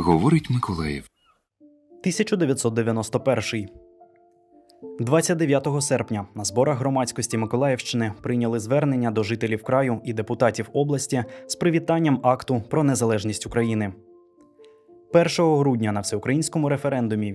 Говорить Миколаїв. 1991. 29 серпня на зборах громадськості Миколаївщини прийняли звернення до жителів краю і депутатів області з привітанням акту про незалежність України. 1 грудня на всеукраїнському референдумі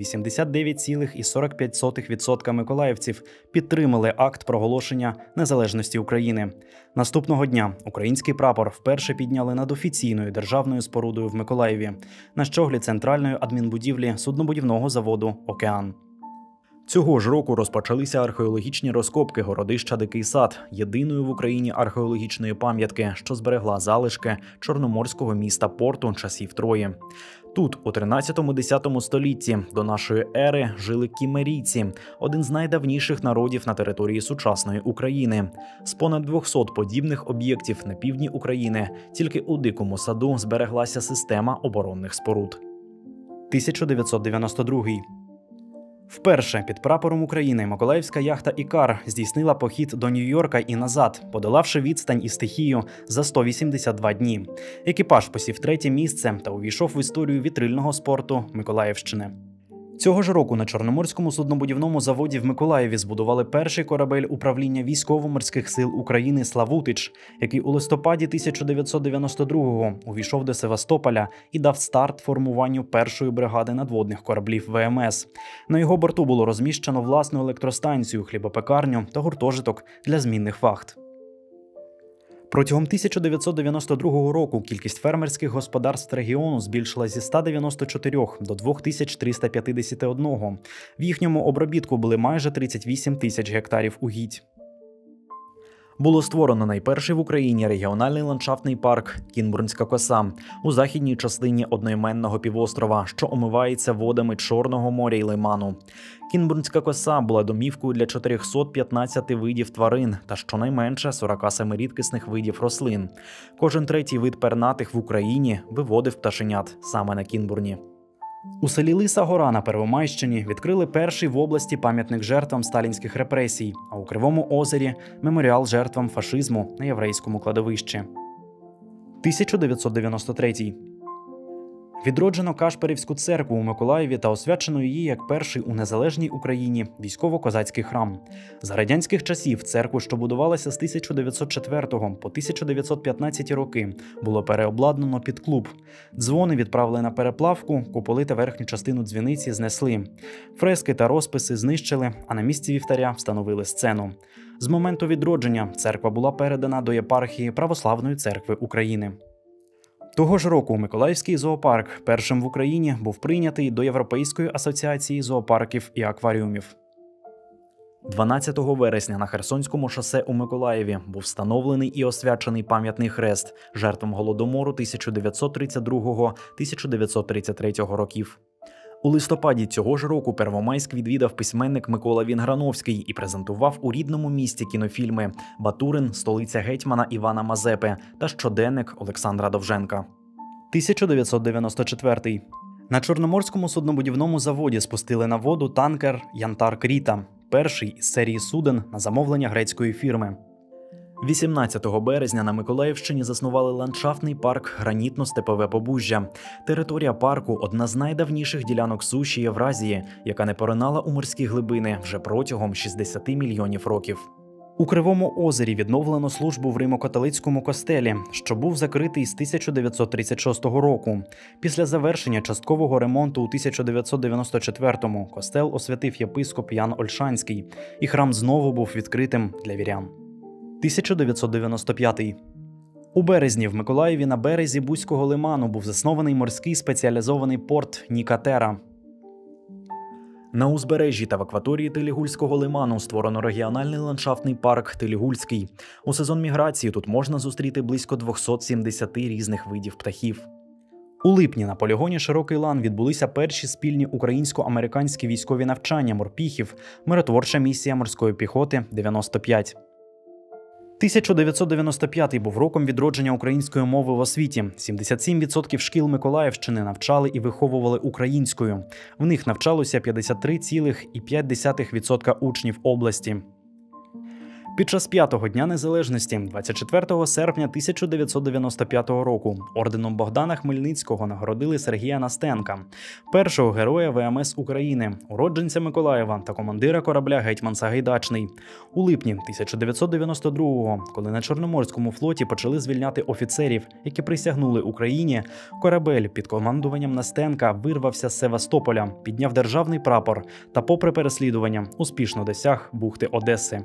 89,45% миколаївців підтримали акт проголошення незалежності України. Наступного дня український прапор вперше підняли над офіційною державною спорудою в Миколаєві на щоглі центральної адмінбудівлі суднобудівного заводу «Океан». Цього ж року розпочалися археологічні розкопки городища Дикий Сад, єдиної в Україні археологічної пам'ятки, що зберегла залишки чорноморського міста-порту часів Трої. Тут, у 13-10 столітті до нашої ери, жили кімерійці, один з найдавніших народів на території сучасної України. З понад 200 подібних об'єктів на півдні України тільки у Дикому Саду збереглася система оборонних споруд. 1992. Вперше під прапором України миколаївська яхта «Ікар» здійснила похід до Нью-Йорка і назад, подолавши відстань і стихію за 182 дні. Екіпаж посів 3-те місце та увійшов в історію вітрильного спорту Миколаївщини. Цього ж року на Чорноморському суднобудівному заводі в Миколаєві збудували перший корабель управління військово-морських сил України «Славутич», який у листопаді 1992-го увійшов до Севастополя і дав старт формуванню першої бригади надводних кораблів ВМС. На його борту було розміщено власну електростанцію, хлібопекарню та гуртожиток для змінних вахт. Протягом 1992 року кількість фермерських господарств регіону збільшилась зі 194 до 2351. В їхньому обробітку були майже 38 тисяч гектарів угідь. Було створено найперший в Україні регіональний ландшафтний парк «Кінбурнська коса» у західній частині одноіменного півострова, що омивається водами Чорного моря й Лиману. Кінбурнська коса була домівкою для 415 видів тварин та щонайменше 47 рідкісних видів рослин. Кожен третій вид пернатих в Україні виводив пташенят саме на Кінбурні. У селі Лиса Гора на Первомайщині відкрили перший в області пам'ятник жертвам сталінських репресій, а у Кривому озері – меморіал жертвам фашизму на єврейському кладовищі. 1993. Відроджено Кашперівську церкву у Миколаєві та освячено її як перший у незалежній Україні військово-козацький храм. За радянських часів церкву, що будувалася з 1904 по 1915 роки, було переобладнано під клуб. Дзвони відправили на переплавку, куполи та верхню частину дзвіниці знесли. Фрески та розписи знищили, а на місці вівтаря встановили сцену. З моменту відродження церква була передана до єпархії Православної церкви України. Того ж року Миколаївський зоопарк першим в Україні був прийнятий до Європейської асоціації зоопарків і акваріумів. 12 вересня на Херсонському шосе у Миколаєві був встановлений і освячений пам'ятний хрест жертвам Голодомору 1932-1933 років. У листопаді цього ж року Первомайськ відвідав письменник Микола Вінграновський і презентував у рідному місті кінофільми «Батурин. Столиця гетьмана Івана Мазепи» та «Щоденник» Олександра Довженка. 1994. На Чорноморському суднобудівному заводі спустили на воду танкер «Янтар Кріта», перший із серії суден на замовлення грецької фірми. 18 березня на Миколаївщині заснували ландшафтний парк «Гранітно-степове Побужжя». Територія парку – одна з найдавніших ділянок суші Євразії, яка не поринала у морські глибини вже протягом 60 мільйонів років. У Кривому озері відновлено службу в Римо-католицькому костелі, що був закритий з 1936 року. Після завершення часткового ремонту у 1994-му костел освятив єпископ Ян Ольшанський, і храм знову був відкритим для вірян. 1995. У березні в Миколаєві на березі Бузького лиману був заснований морський спеціалізований порт Нікатера. На узбережжі та в акваторії Телігульського лиману створено регіональний ландшафтний парк Телігульський. У сезон міграції тут можна зустріти близько 270 різних видів птахів. У липні на полігоні «Широкий лан» відбулися перші спільні українсько-американські військові навчання морпіхів, миротворча місія морської піхоти 95. 1995 був роком відродження української мови в освіті. 77% шкіл Миколаївщини навчали і виховували українською. В них навчалося 53,5% учнів області. Під час 5-го Дня Незалежності, 24 серпня 1995 року, орденом Богдана Хмельницького нагородили Сергія Настенка, першого героя ВМС України, уродженця Миколаєва та командира корабля «Гетьман Сагайдачний». У липні 1992-го, коли на Чорноморському флоті почали звільняти офіцерів, які присягнули Україні, корабель під командуванням Настенка вирвався з Севастополя, підняв державний прапор та, попри переслідування, успішно досяг бухти Одеси.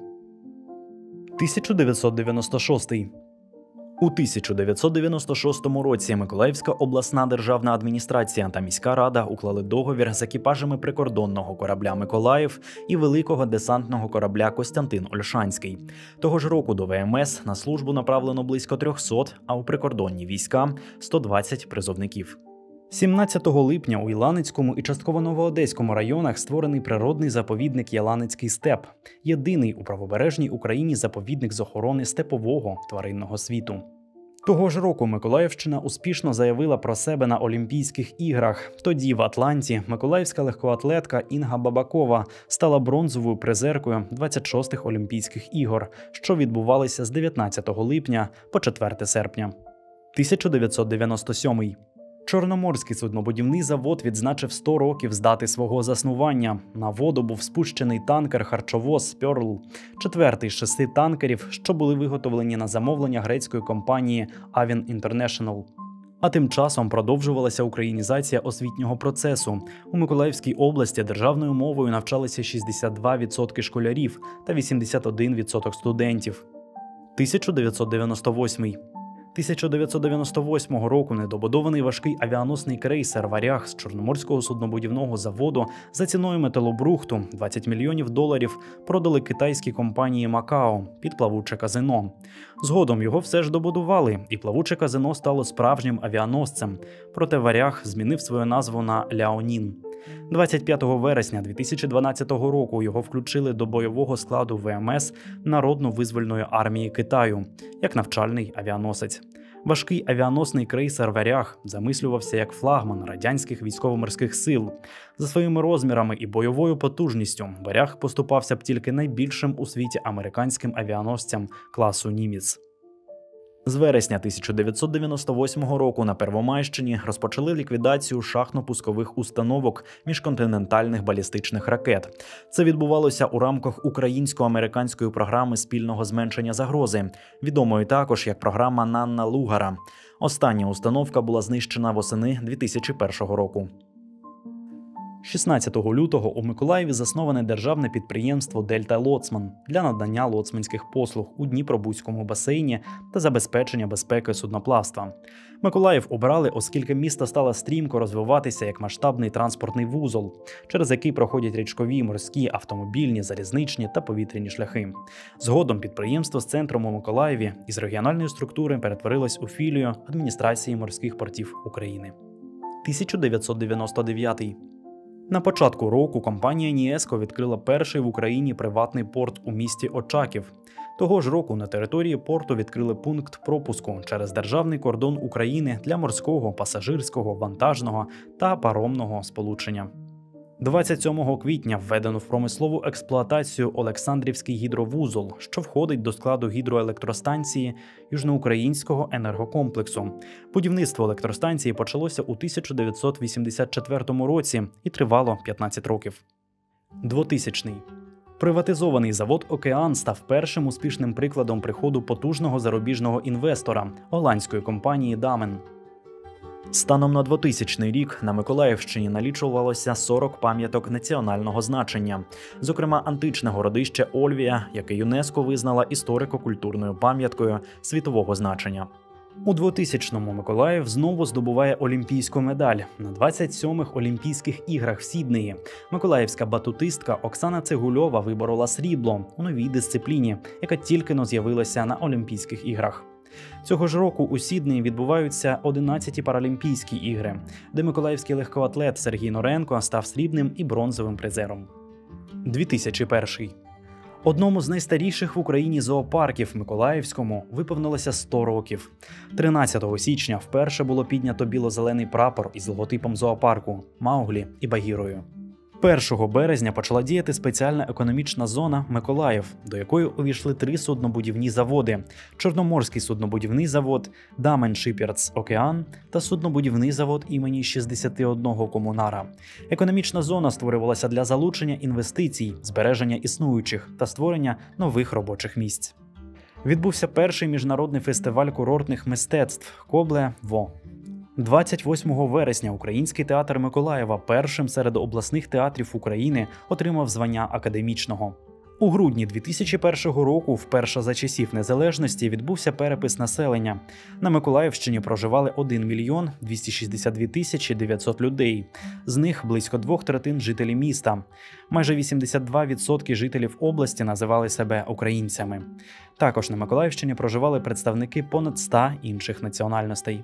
1996. У 1996 році Миколаївська обласна державна адміністрація та міська рада уклали договір з екіпажами прикордонного корабля «Миколаїв» і великого десантного корабля «Костянтин Ольшанський». Того ж року до ВМС на службу направлено близько 300, а у прикордонні війська – 120 призовників. 17 липня у Ілланицькому і частково Новоодеському районах створений природний заповідник Яланицький степ – єдиний у правобережній Україні заповідник з охорони степового тваринного світу. Того ж року Миколаївщина успішно заявила про себе на Олімпійських іграх. Тоді в Атланті миколаївська легкоатлетка Інга Бабакова стала бронзовою призеркою 26-х Олімпійських ігор, що відбувалися з 19 липня по 4 серпня. 1997. Чорноморський суднобудівний завод відзначив 100 років з дати свого заснування. На воду був спущений танкер-харчовоз «Пьорл», четвертий з 6 танкерів, що були виготовлені на замовлення грецької компанії Avin International. А тим часом продовжувалася українізація освітнього процесу. У Миколаївській області державною мовою навчалися 62% школярів та 81% студентів. 1998. 1998 року недобудований важкий авіаносний крейсер «Варяг» з Чорноморського суднобудівного заводу за ціною металобрухту $20 мільйонів продали китайській компанії «Макао» під плавуче казино. Згодом його все ж добудували, і плавуче казино стало справжнім авіаносцем. Проте «Варяг» змінив свою назву на «Ляонін». 25 вересня 2012 року його включили до бойового складу ВМС Народно-визвольної армії Китаю як навчальний авіаносець. Важкий авіаносний крейсер «Варяг» замислювався як флагман радянських військово-морських сил. За своїми розмірами і бойовою потужністю «Варяг» поступався б тільки найбільшим у світі американським авіаносцям класу «Німець». З вересня 1998 року на Первомайщині розпочали ліквідацію шахтно-пускових установок міжконтинентальних балістичних ракет. Це відбувалося у рамках українсько-американської програми спільного зменшення загрози, відомої також як програма Нанна Лугара. Остання установка була знищена восени 2001 року. 16 лютого у Миколаєві засноване державне підприємство «Дельта Лоцман» для надання лоцманських послуг у Дніпробузькому басейні та забезпечення безпеки судноплавства. Миколаїв обрали, оскільки місто стало стрімко розвиватися як масштабний транспортний вузол, через який проходять річкові, морські, автомобільні, залізничні та повітряні шляхи. Згодом підприємство з центром у Миколаєві із регіональної структури перетворилось у філію адміністрації морських портів України. 1999. На початку року компанія «Ніеско» відкрила перший в Україні приватний порт у місті Очаків. Того ж року на території порту відкрили пункт пропуску через державний кордон України для морського, пасажирського, вантажного та паромного сполучення. 27 квітня введено в промислову експлуатацію Олександрівський гідровузол, що входить до складу гідроелектростанції Южноукраїнського енергокомплексу. Будівництво електростанції почалося у 1984 році і тривало 15 років. 2000-й. Приватизований завод «Океан» став першим успішним прикладом приходу потужного зарубіжного інвестора – голландської компанії «Дамен». Станом на 2000 рік на Миколаївщині налічувалося 40 пам'яток національного значення, зокрема античне городище Ольвія, яке ЮНЕСКО визнала історико-культурною пам'яткою світового значення. У 2000-му Миколаїв знову здобуває олімпійську медаль. На 27-х Олімпійських іграх в Сіднеї миколаївська батутистка Оксана Цегульова виборола срібло у новій дисципліні, яка тільки-но з'явилася на Олімпійських іграх. Цього ж року у Сіднеї відбуваються 11-ті Паралімпійські ігри, де миколаївський легкоатлет Сергій Норенко став срібним і бронзовим призером. 2001. Одному з найстаріших в Україні зоопарків Миколаївському виповнилося 100 років. 13 січня вперше було піднято біло-зелений прапор із логотипом зоопарку – Мауглі і Багірою. 1 березня почала діяти спеціальна економічна зона «Миколаїв», до якої увійшли 3 суднобудівні заводи – Чорноморський суднобудівний завод, Damen Shipyards Океан та суднобудівний завод імені 61 комунара. Економічна зона створювалася для залучення інвестицій, збереження існуючих та створення нових робочих місць. Відбувся перший міжнародний фестиваль курортних мистецтв «Кобле-Во». 28 вересня Український театр Миколаєва першим серед обласних театрів України отримав звання академічного. У грудні 2001 року, вперше за часів незалежності, відбувся перепис населення. На Миколаївщині проживали 1 мільйон 262 тисячі 900 людей. З них близько 2/3 жителі міста. Майже 82% жителів області називали себе українцями. Також на Миколаївщині проживали представники понад 100 інших національностей.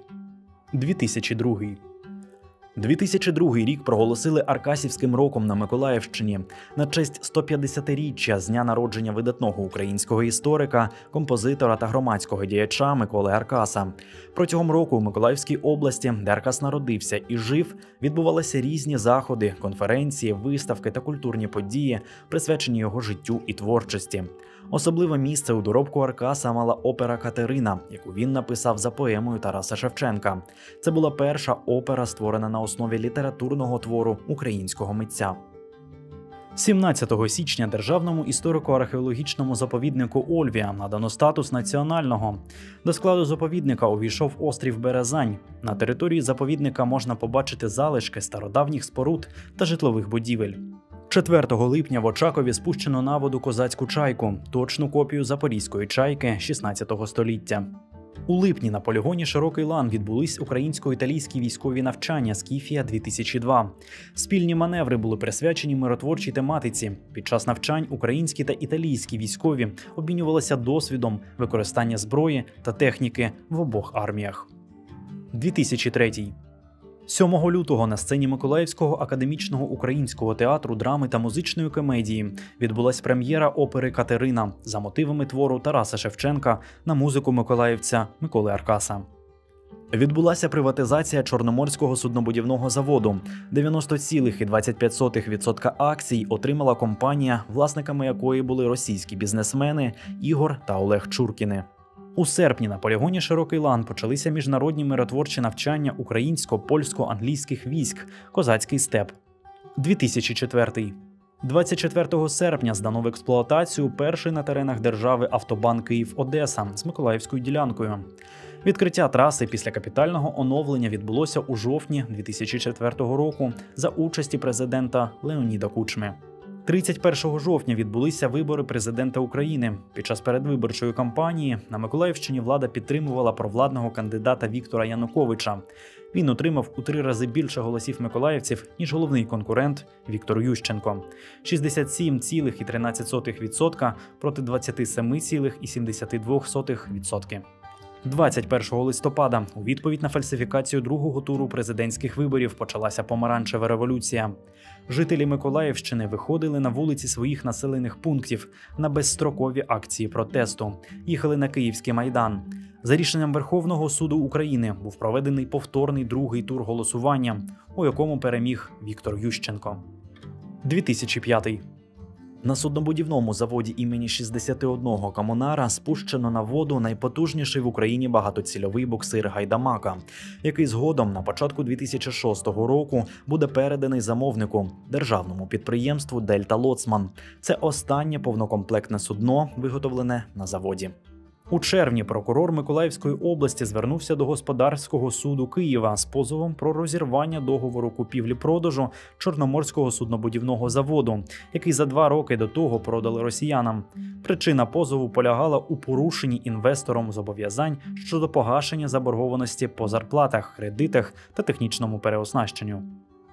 2002 рік проголосили Аркасівським роком на Миколаївщині на честь 150-річчя з дня народження видатного українського історика, композитора та громадського діяча Миколи Аркаса. Протягом року у Миколаївській області, де Аркас народився і жив, відбувалися різні заходи, конференції, виставки та культурні події, присвячені його життю і творчості. Особливе місце у доробку Аркаса мала опера «Катерина», яку він написав за поемою Тараса Шевченка. Це була перша опера, створена на основі літературного твору українського митця. 17 січня Державному історико-археологічному заповіднику Ольвія надано статус національного. До складу заповідника увійшов острів Березань. На території заповідника можна побачити залишки стародавніх споруд та житлових будівель. 4 липня в Очакові спущено на воду козацьку чайку, точну копію запорізької чайки 16 століття. У липні на полігоні «Широкий лан» відбулись українсько-італійські військові навчання «Скіфія-2002». Спільні маневри були присвячені миротворчій тематиці. Під час навчань українські та італійські військові обмінювалися досвідом використання зброї та техніки в обох арміях. 2003. 7 лютого на сцені Миколаївського академічного українського театру драми та музичної комедії відбулась прем'єра опери «Катерина» за мотивами твору Тараса Шевченка на музику миколаївця Миколи Аркаса. Відбулася приватизація Чорноморського суднобудівного заводу. 90,25% акцій отримала компанія, власниками якої були російські бізнесмени Ігор та Олег Чуркіни. У серпні на полігоні «Широкий лан» почалися міжнародні миротворчі навчання українсько-польсько-англійських військ «Козацький степ». 2004. 24 серпня здано в експлуатацію перший на теренах держави автобан Київ-Одеса з миколаївською ділянкою. Відкриття траси після капітального оновлення відбулося у жовтні 2004 року за участі президента Леоніда Кучми. 31 жовтня відбулися вибори президента України. Під час передвиборчої кампанії на Миколаївщині влада підтримувала провладного кандидата Віктора Януковича. Він отримав у 3 рази більше голосів миколаївців, ніж головний конкурент Віктор Ющенко – 67,13% проти 27,72%. 21 листопада у відповідь на фальсифікацію другого туру президентських виборів почалася помаранчева революція. Жителі Миколаївщини виходили на вулиці своїх населених пунктів на безстрокові акції протесту, їхали на Київський майдан. За рішенням Верховного суду України був проведений повторний другий тур голосування, у якому переміг Віктор Ющенко. 2005. На суднобудівному заводі імені 61 комунара спущено на воду найпотужніший в Україні багатоцільовий буксир «Гайдамака», який згодом на початку 2006 року буде переданий замовнику – державному підприємству «Дельта Лоцман». Це останнє повнокомплектне судно, виготовлене на заводі. У червні прокурор Миколаївської області звернувся до Господарського суду Києва з позовом про розірвання договору купівлі-продажу Чорноморського суднобудівного заводу, який за 2 роки до того продали росіянам. Причина позову полягала у порушенні інвестором зобов'язань щодо погашення заборгованості по зарплатах, кредитах та технічному переоснащенню.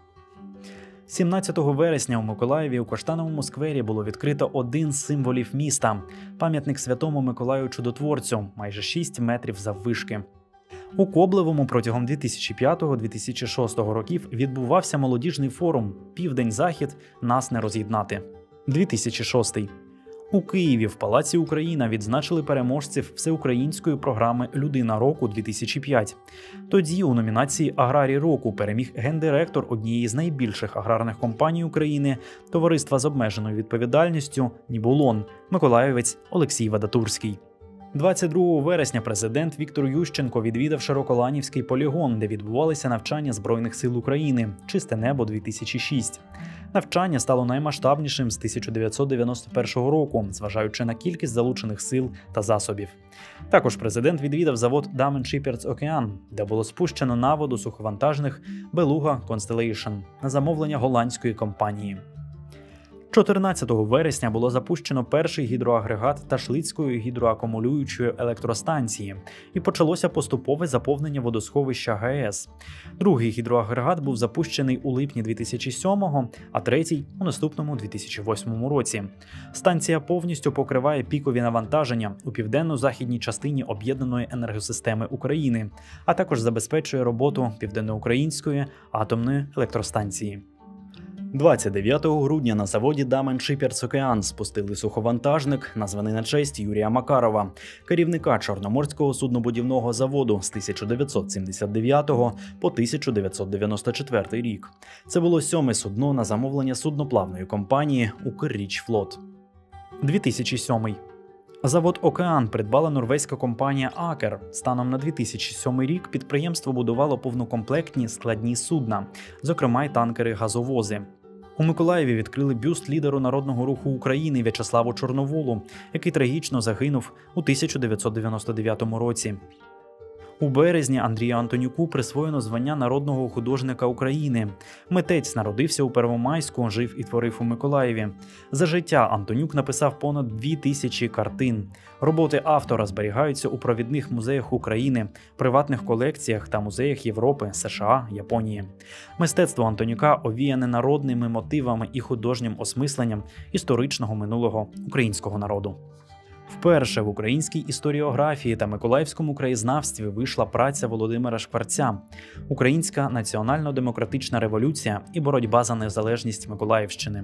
17 вересня у Миколаєві у Каштановому сквері було відкрито один з символів міста – пам'ятник Святому Миколаю Чудотворцю, майже 6 метрів заввишки. У Коблевому протягом 2005-2006 років відбувався молодіжний форум «Південь-Захід. Нас не роз'єднати». 2006. У Києві в Палаці Україна відзначили переможців всеукраїнської програми «Людина року-2005». Тоді у номінації «Аграрій року» переміг гендиректор однієї з найбільших аграрних компаній України – товариства з обмеженою відповідальністю «Нібулон» миколаївець Олексій Вадатурський. 22 вересня президент Віктор Ющенко відвідав Широколанівський полігон, де відбувалися навчання Збройних сил України «Чисте небо-2006». Навчання стало наймасштабнішим з 1991 року, зважаючи на кількість залучених сил та засобів. Також президент відвідав завод Damen Shipyards Okean, де було спущено на воду суховантажних «Белуга Constellation» на замовлення голландської компанії. 14 вересня було запущено перший гідроагрегат Ташлицької гідроакумулюючої електростанції і почалося поступове заповнення водосховища ГАЕС. Другий гідроагрегат був запущений у липні 2007-го, а третій – у наступному 2008 році. Станція повністю покриває пікові навантаження у південно-західній частині об'єднаної енергосистеми України, а також забезпечує роботу Південноукраїнської атомної електростанції. 29 грудня на заводі Damen Shipyards Okean спустили суховантажник, названий на честь Юрія Макарова, керівника Чорноморського суднобудівного заводу з 1979 по 1994 рік. Це було 7-ме судно на замовлення судноплавної компанії «Укррічфлот». 2007. Завод «Океан» придбала норвезька компанія «Акер». Станом на 2007 рік підприємство будувало повнокомплектні складні судна, зокрема й танкери-газовози. У Миколаєві відкрили бюст лідеру Народного руху України В'ячеславу Чорноволу, який трагічно загинув у 1999 році. У березні Андрію Антонюку присвоєно звання народного художника України. Митець народився у Первомайську, жив і творив у Миколаєві. За життя Антонюк написав понад 2000 картин. Роботи автора зберігаються у провідних музеях України, приватних колекціях та музеях Європи, США, Японії. Мистецтво Антонюка овіяне народними мотивами і художнім осмисленням історичного минулого українського народу. Вперше в українській історіографії та миколаївському краєзнавстві вийшла праця Володимира Шкварця «Українська національно-демократична революція і боротьба за незалежність Миколаївщини»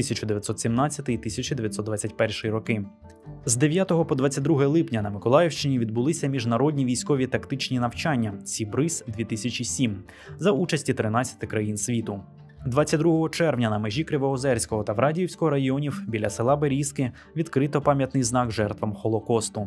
1917-1921 роки. З 9 по 22 липня на Миколаївщині відбулися міжнародні військові тактичні навчання «Сібриз-2007» за участі 13 країн світу. 22 червня на межі Кривоозерського та Врадіївського районів біля села Берізки відкрито пам'ятний знак жертвам Холокосту.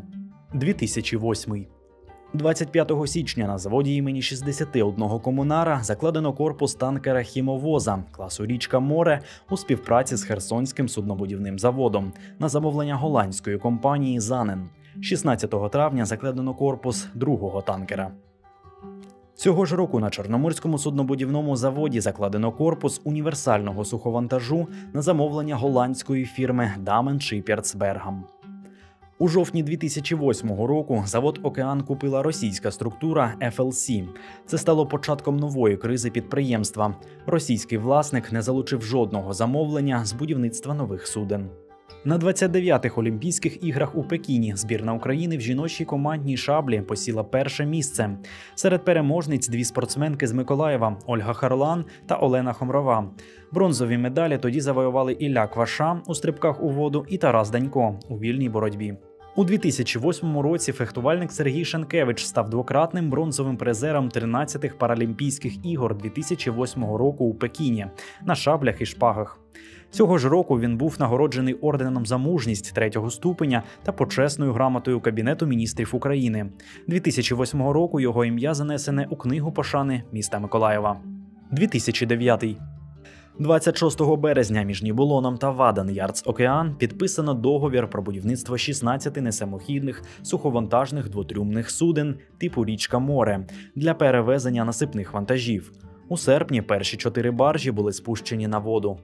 2008. 25 січня на заводі імені 61 комунара закладено корпус танкера «Хімовоза» класу «Річка Море» у співпраці з Херсонським суднобудівним заводом на замовлення голландської компанії «Занен». 16 травня закладено корпус другого танкера. Цього ж року на Чорноморському суднобудівному заводі закладено корпус універсального суховантажу на замовлення голландської фірми Damen Shipyards Bergham. У жовтні 2008 року завод «Океан» купила російська структура FLC. Це стало початком нової кризи підприємства. Російський власник не залучив жодного замовлення з будівництва нових суден. На 29-х Олімпійських іграх у Пекіні збірна України в жіночій командній шаблі посіла перше місце. Серед переможниць дві спортсменки з Миколаєва – Ольга Харлан та Олена Хомрова. Бронзові медалі тоді завоювали Ілля Кваша у стрибках у воду і Тарас Данько у вільній боротьбі. У 2008 році фехтувальник Сергій Шенкевич став двократним бронзовим призером 13-х Паралімпійських ігор 2008 року у Пекіні на шаблях і шпагах. Цього ж року він був нагороджений орденом за мужність 3-го ступеня та почесною грамотою Кабінету міністрів України. 2008 року його ім'я занесене у Книгу пошани міста Миколаєва. 2009. 26 березня між Нібулоном та Ваден Ярдс Океан підписано договір про будівництво 16 несамохідних суховантажних двотрюмних суден типу «Річка Море» для перевезення насипних вантажів. У серпні перші 4 баржі були спущені на воду.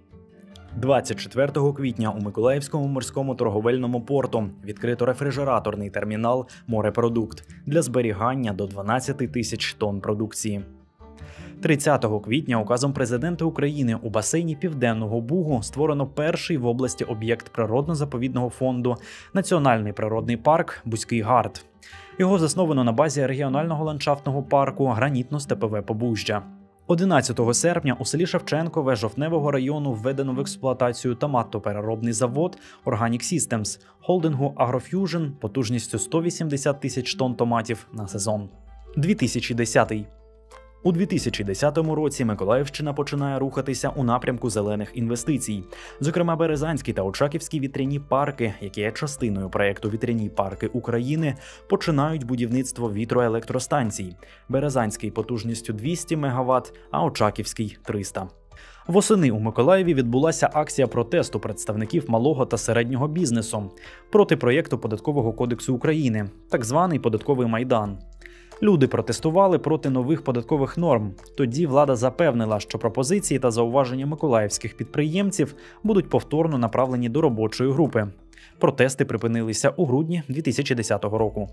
24 квітня у Миколаївському морському торговельному порту відкрито рефрижераторний термінал «Морепродукт» для зберігання до 12 тисяч тонн продукції. 30 квітня указом президента України у басейні Південного Бугу створено перший в області об'єкт природно-заповідного фонду – Національний природний парк «Бузький Гард». Його засновано на базі регіонального ландшафтного парку «Гранітно-степове Побужжя». 11 серпня у селі Шевченкове Жовтневого району введено в експлуатацію томатопереробний завод Organic Systems холдингу AgroFusion потужністю 180 тисяч тонн томатів на сезон. 2010. У 2010 році Миколаївщина починає рухатися у напрямку зелених інвестицій. Зокрема, Березанський та Очаківський вітряні парки, які є частиною проєкту «Вітряні парки України», починають будівництво вітроелектростанцій. Березанський потужністю 200 МВт, а Очаківський – 300. Восени у Миколаєві відбулася акція протесту представників малого та середнього бізнесу проти проєкту Податкового кодексу України, так званий «Податковий майдан». Люди протестували проти нових податкових норм. Тоді влада запевнила, що пропозиції та зауваження миколаївських підприємців будуть повторно направлені до робочої групи. Протести припинилися у грудні 2010 року.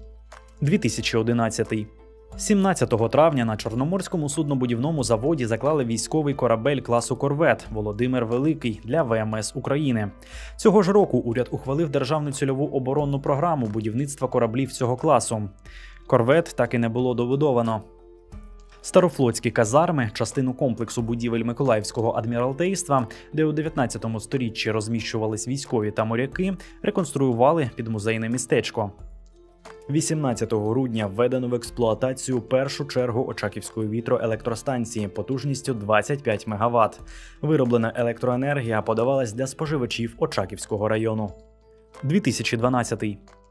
2011. 17 травня на Чорноморському суднобудівному заводі заклали військовий корабель класу «Корвет» «Володимир Великий» для ВМС України. Цього ж року уряд ухвалив державну цільову оборонну програму будівництва кораблів цього класу. Корвет так і не було добудовано. Старофлотські казарми, частину комплексу будівель Миколаївського адміралтейства, де у 19 сторіччі розміщувались військові та моряки, реконструювали під музейне містечко. 18 грудня введено в експлуатацію першу чергу Очаківської вітроелектростанції потужністю 25 МВт. Вироблена електроенергія подавалась для споживачів Очаківського району. 2012.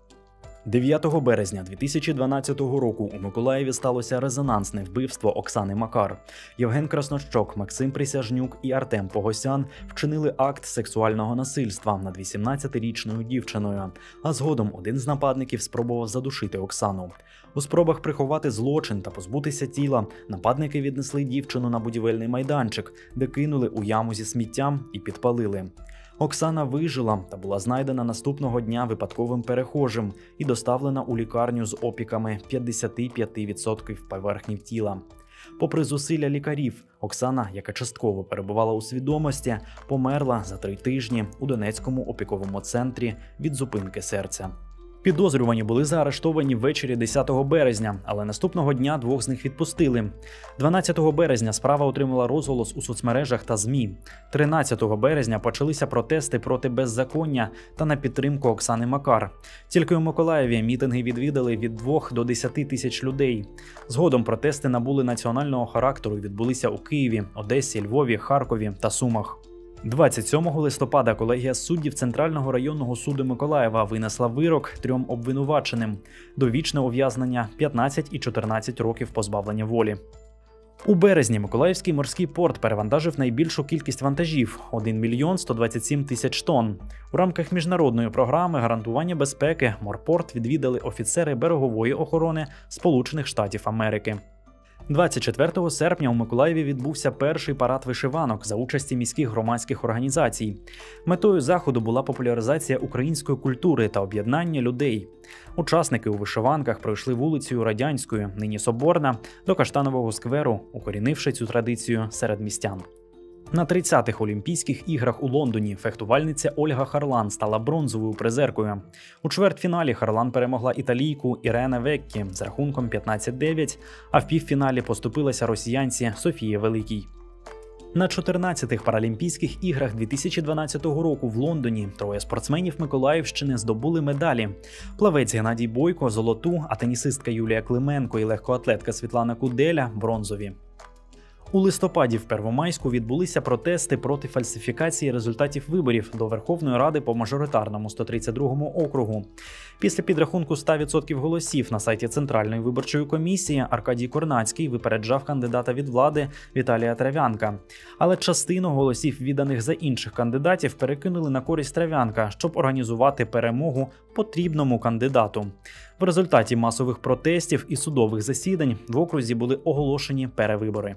9 березня 2012 року у Миколаєві сталося резонансне вбивство Оксани Макар. Євген Краснощок, Максим Присяжнюк і Артем Погосян вчинили акт сексуального насильства над 18-річною дівчиною, а згодом один з нападників спробував задушити Оксану. У спробах приховати злочин та позбутися тіла нападники віднесли дівчину на будівельний майданчик, де кинули у яму зі сміттям і підпалили. Оксана вижила та була знайдена наступного дня випадковим перехожим і доставлена у лікарню з опіками 55% поверхні тіла. Попри зусилля лікарів, Оксана, яка частково перебувала у свідомості, померла за 3 тижні у Донецькому опіковому центрі від зупинки серця. Підозрювані були заарештовані ввечері 10 березня, але наступного дня 2 з них відпустили. 12 березня справа отримала розголос у соцмережах та ЗМІ. 13 березня почалися протести проти беззаконня та на підтримку Оксани Макар. Тільки у Миколаєві мітинги відвідали від 2 до 10 тисяч людей. Згодом протести набули національного характеру і відбулися у Києві, Одесі, Львові, Харкові та Сумах. 27 листопада колегія суддів Центрального районного суду Миколаєва винесла вирок 3 обвинуваченим – довічне ув'язнення, 15 і 14 років позбавлення волі. У березні Миколаївський морський порт перевантажив найбільшу кількість вантажів – 1 мільйон 127 тисяч тонн. У рамках міжнародної програми гарантування безпеки морпорт відвідали офіцери берегової охорони Сполучених Штатів Америки. 24 серпня у Миколаєві відбувся перший парад вишиванок за участі міських громадських організацій. Метою заходу була популяризація української культури та об'єднання людей. Учасники у вишиванках пройшли вулицею Радянською, нині Соборна, до Каштанового скверу, укорінивши цю традицію серед містян. На 30-х Олімпійських іграх у Лондоні фехтувальниця Ольга Харлан стала бронзовою призеркою. У чвертьфіналі Харлан перемогла італійку Ірене Веккі з рахунком 15-9, а в півфіналі поступилася росіянці Софії Великій. На 14-х Паралімпійських іграх 2012 року в Лондоні 3 спортсменів Миколаївщини здобули медалі. Плавець Геннадій Бойко – золоту, а тенісистка Юлія Клименко і легкоатлетка Світлана Куделя – бронзові. У листопаді в Первомайську відбулися протести проти фальсифікації результатів виборів до Верховної Ради по мажоритарному 132-му округу. Після підрахунку 100% голосів на сайті Центральної виборчої комісії Аркадій Корнацький випереджав кандидата від влади Віталія Трав'янка. Але частину голосів, відданих за інших кандидатів, перекинули на користь Трав'янка, щоб організувати перемогу потрібному кандидату. В результаті масових протестів і судових засідань в окрузі були оголошені перевибори.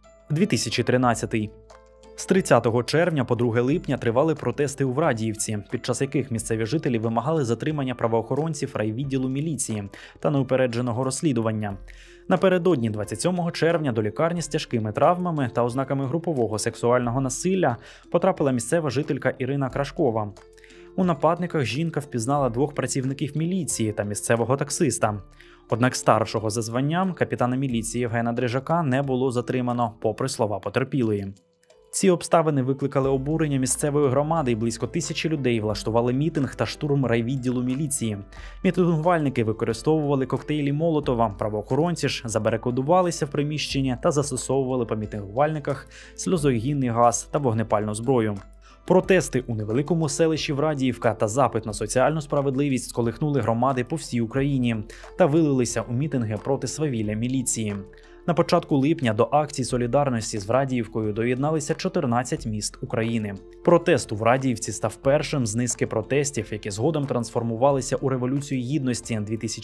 2013. З 30 червня по 2 липня тривали протести у Врадіївці, під час яких місцеві жителі вимагали затримання правоохоронців райвідділу міліції та неупередженого розслідування. Напередодні 27 червня до лікарні з тяжкими травмами та ознаками групового сексуального насилля потрапила місцева жителька Ірина Крашкова. У нападниках жінка впізнала 2 працівників міліції та місцевого таксиста. Однак старшого за званням капітана міліції Євгена Дрижака не було затримано, попри слова потерпілої. Ці обставини викликали обурення місцевої громади, і близько 1000 людей влаштували мітинг та штурм райвідділу міліції. Мітингувальники використовували коктейлі Молотова, правоохоронці ж забарикадувалися в приміщенні та застосовували по мітингувальниках сльозогінний газ та вогнепальну зброю. Протести у невеликому селищі Врадіївка та запит на соціальну справедливість сколихнули громади по всій Україні та вилилися у мітинги проти свавілля міліції. На початку липня до акцій солідарності з Врадіївкою доєдналися 14 міст України. Протест у Врадіївці став першим з низки протестів, які згодом трансформувалися у Революцію Гідності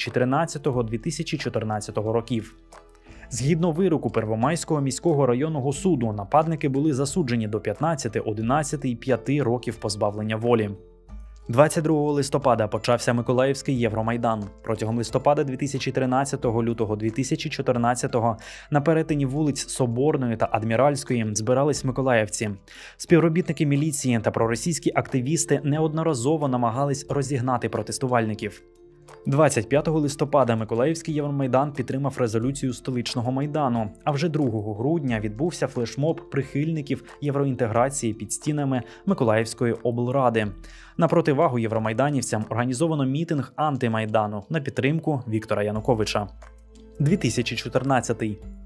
2013-2014 років. Згідно вироку Первомайського міського районного суду, нападники були засуджені до 15, 11 і 5 років позбавлення волі. 22 листопада почався Миколаївський Євромайдан. Протягом листопада 2013 лютого 2014 на перетині вулиць Соборної та Адміральської збирались миколаївці. Співробітники міліції та проросійські активісти неодноразово намагались розігнати протестувальників. 25 листопада Миколаївський Євромайдан підтримав резолюцію столичного Майдану, а вже 2 грудня відбувся флешмоб прихильників євроінтеграції під стінами Миколаївської облради. На противагу євромайданівцям організовано мітинг антимайдану на підтримку Віктора Януковича. 2014.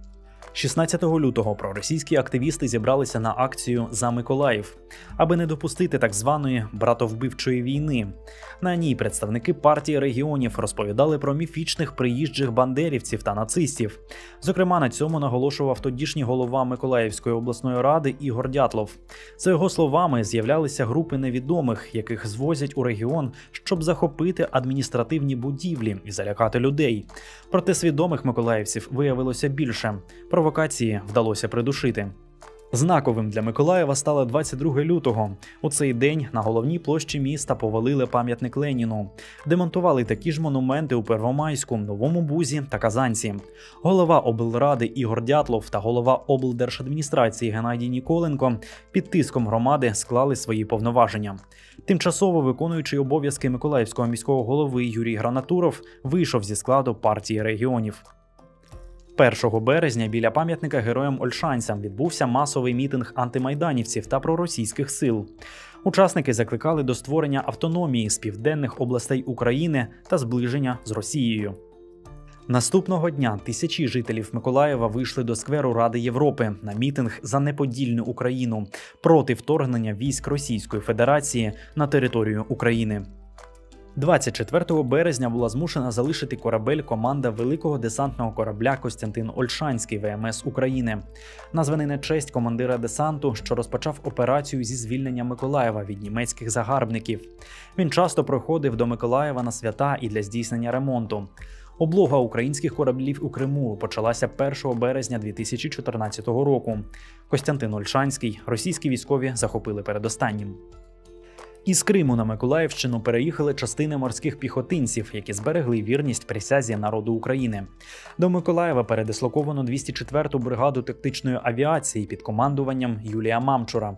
16 лютого проросійські активісти зібралися на акцію «За Миколаїв», аби не допустити так званої братовбивчої війни. На ній представники партії регіонів розповідали про міфічних приїжджих бандерівців та нацистів. Зокрема, на цьому наголошував тодішній голова Миколаївської обласної ради Ігор Дятлов. За його словами, з'являлися групи невідомих, яких звозять у регіон, щоб захопити адміністративні будівлі і залякати людей. Проте свідомих миколаївців виявилося більше. Провокації вдалося придушити. Знаковим для Миколаєва стало 22 лютого. У цей день на головній площі міста повалили пам'ятник Леніну. Демонтували такі ж монументи у Первомайську, Новому Бузі та Казанці. Голова облради Ігор Дятлов та голова облдержадміністрації Геннадій Ніколенко під тиском громади склали свої повноваження. Тимчасово виконуючий обов'язки Миколаївського міського голови Юрій Гранатуров вийшов зі складу партії регіонів. 1 березня біля пам'ятника героям-ольшанцям відбувся масовий мітинг антимайданівців та проросійських сил. Учасники закликали до створення автономії з південних областей України та зближення з Росією. Наступного дня тисячі жителів Миколаєва вийшли до скверу Ради Європи на мітинг за неподільну Україну проти вторгнення військ Російської Федерації на територію України. 24 березня була змушена залишити корабель команда великого десантного корабля «Костянтин Ольшанський» ВМС України. Названий на честь командира десанту, що розпочав операцію зі звільнення Миколаєва від німецьких загарбників. Він часто приходив до Миколаєва на свята і для здійснення ремонту. Облога українських кораблів у Криму почалася 1 березня 2014 року. «Костянтин Ольшанський» російські військові захопили передостаннім. Із Криму на Миколаївщину переїхали частини морських піхотинців, які зберегли вірність присязі народу України. До Миколаєва передислоковано 204-ту бригаду тактичної авіації під командуванням Юлія Мамчура.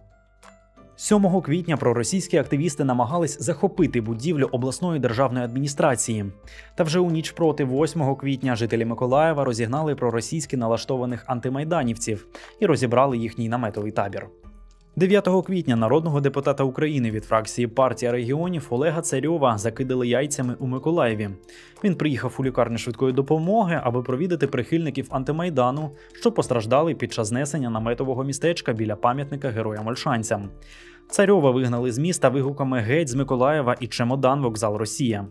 7 квітня проросійські активісти намагались захопити будівлю обласної державної адміністрації. Та вже у ніч проти 8 квітня жителі Миколаєва розігнали проросійськи налаштованих антимайданівців і розібрали їхній наметовий табір. 9 квітня народного депутата України від фракції партія регіонів Олега Царьова закидали яйцями у Миколаєві. Він приїхав у лікарню швидкої допомоги, аби провідати прихильників антимайдану, що постраждали під час знесення наметового містечка біля пам'ятника героям-ольшанцям. Царьова вигнали з міста вигуками «Геть з Миколаєва» і «Чемодан, вокзал, Росія».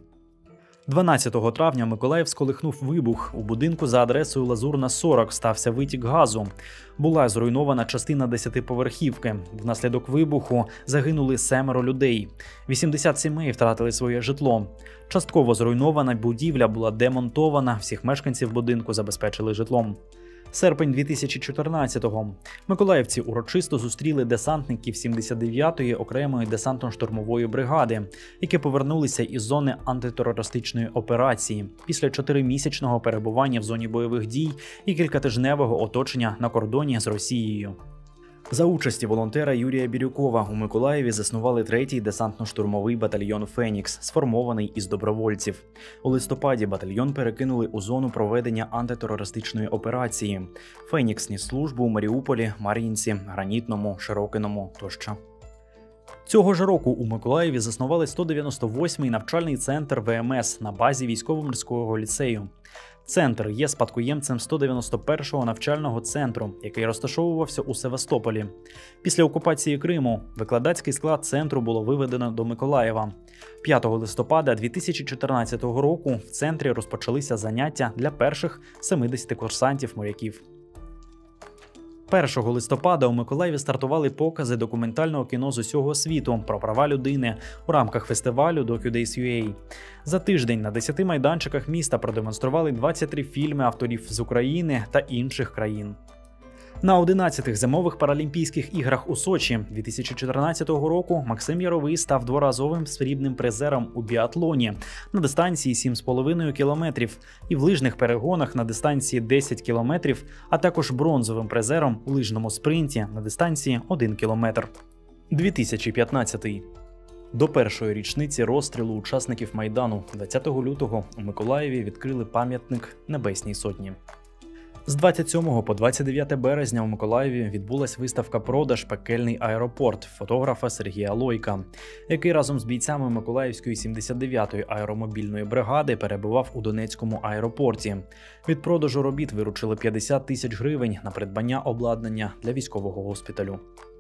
12 травня Миколаїв сколихнув вибух. У будинку за адресою Лазурна, 40 стався витік газу. Була зруйнована частина 10-поверхівки. Внаслідок вибуху загинули 7 людей. 80 сімей втратили своє житло. Частково зруйнована будівля була демонтована, всіх мешканців будинку забезпечили житлом. Серпень 2014-го. Миколаївці урочисто зустріли десантників 79-ї окремої десантно-штурмової бригади, які повернулися із зони антитерористичної операції після 4-місячного перебування в зоні бойових дій і кількатижневого оточення на кордоні з Росією. За участі волонтера Юрія Бірюкова у Миколаєві заснували 3-й десантно-штурмовий батальйон «Фенікс», сформований із добровольців. У листопаді батальйон перекинули у зону проведення антитерористичної операції. «Фенікс» ніс службу у Маріуполі, Мар'їнці, Гранітному, Широкиному тощо. Цього ж року у Миколаєві заснували 198-й навчальний центр ВМС на базі військово-морського ліцею. Центр є спадкоємцем 191-го навчального центру, який розташовувався у Севастополі. Після окупації Криму викладацький склад центру було виведено до Миколаєва. 5 листопада 2014 року в центрі розпочалися заняття для перших 70 курсантів-моряків. 1 листопада у Миколаєві стартували покази документального кіно з усього світу про права людини у рамках фестивалю DocuDays.ua. За тиждень на 10 майданчиках міста продемонстрували 23 фільми авторів з України та інших країн. На 11-х зимових паралімпійських іграх у Сочі 2014 року Максим Яровий став дворазовим срібним призером у біатлоні на дистанції 7,5 кілометрів і в лижних перегонах на дистанції 10 кілометрів, а також бронзовим призером у лижному спринті на дистанції 1 кілометр. 2015. До першої річниці розстрілу учасників Майдану 20 лютого у Миколаєві відкрили пам'ятник Небесній Сотні. З 27 по 29 березня у Миколаєві відбулась виставка-продаж «Пекельний аеропорт» фотографа Сергія Лойка, який разом з бійцями Миколаївської 79-ї аеромобільної бригади перебував у Донецькому аеропорті. Від продажу робіт виручили 50 тисяч гривень на придбання обладнання для військового госпіталю.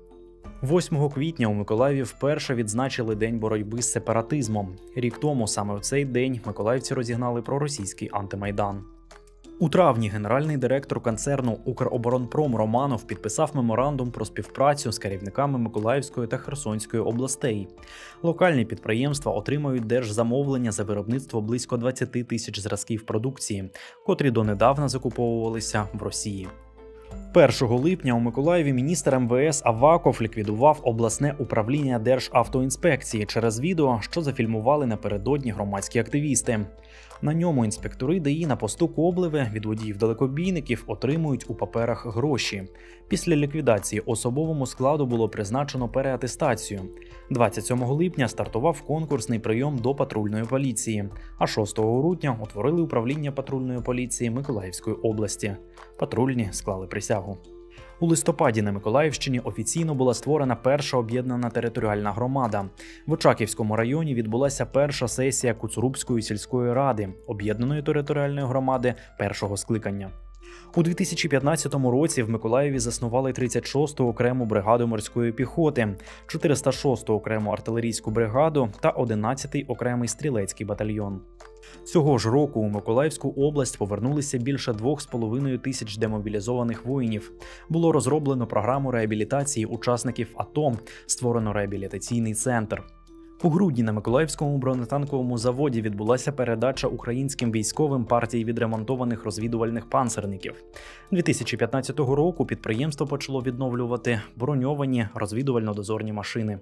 8 квітня у Миколаєві вперше відзначили День боротьби з сепаратизмом. Рік тому саме в цей день миколаївці розігнали проросійський антимайдан. У травні генеральний директор концерну «Укроборонпром» Романов підписав меморандум про співпрацю з керівниками Миколаївської та Херсонської областей. Локальні підприємства отримають держзамовлення за виробництво близько 20 тисяч зразків продукції, котрі донедавна закуповувалися в Росії. 1 липня у Миколаєві міністр МВС Аваков ліквідував обласне управління Державтоінспекції через відео, що зафільмували напередодні громадські активісти. На ньому інспектори ДАІ на посту Коблеве від водіїв-далекобійників отримують у паперах гроші. Після ліквідації особовому складу було призначено переатестацію. 27 липня стартував конкурсний прийом до патрульної поліції, а 6 грудня утворили управління патрульної поліції Миколаївської області. Патрульні склали присягу. У листопаді на Миколаївщині офіційно була створена перша об'єднана територіальна громада. В Очаківському районі відбулася перша сесія Куцурубської сільської ради, об'єднаної територіальної громади першого скликання. У 2015 році в Миколаєві заснували 36-ту окрему бригаду морської піхоти, 406-ту окрему артилерійську бригаду та 11-й окремий стрілецький батальйон. Цього ж року у Миколаївську область повернулися більше 2,5 тисяч демобілізованих воїнів. Було розроблено програму реабілітації учасників АТО, створено реабілітаційний центр. У грудні на Миколаївському бронетанковому заводі відбулася передача українським військовим партії відремонтованих розвідувальних панцерників. 2015 року підприємство почало відновлювати броньовані розвідувально-дозорні машини.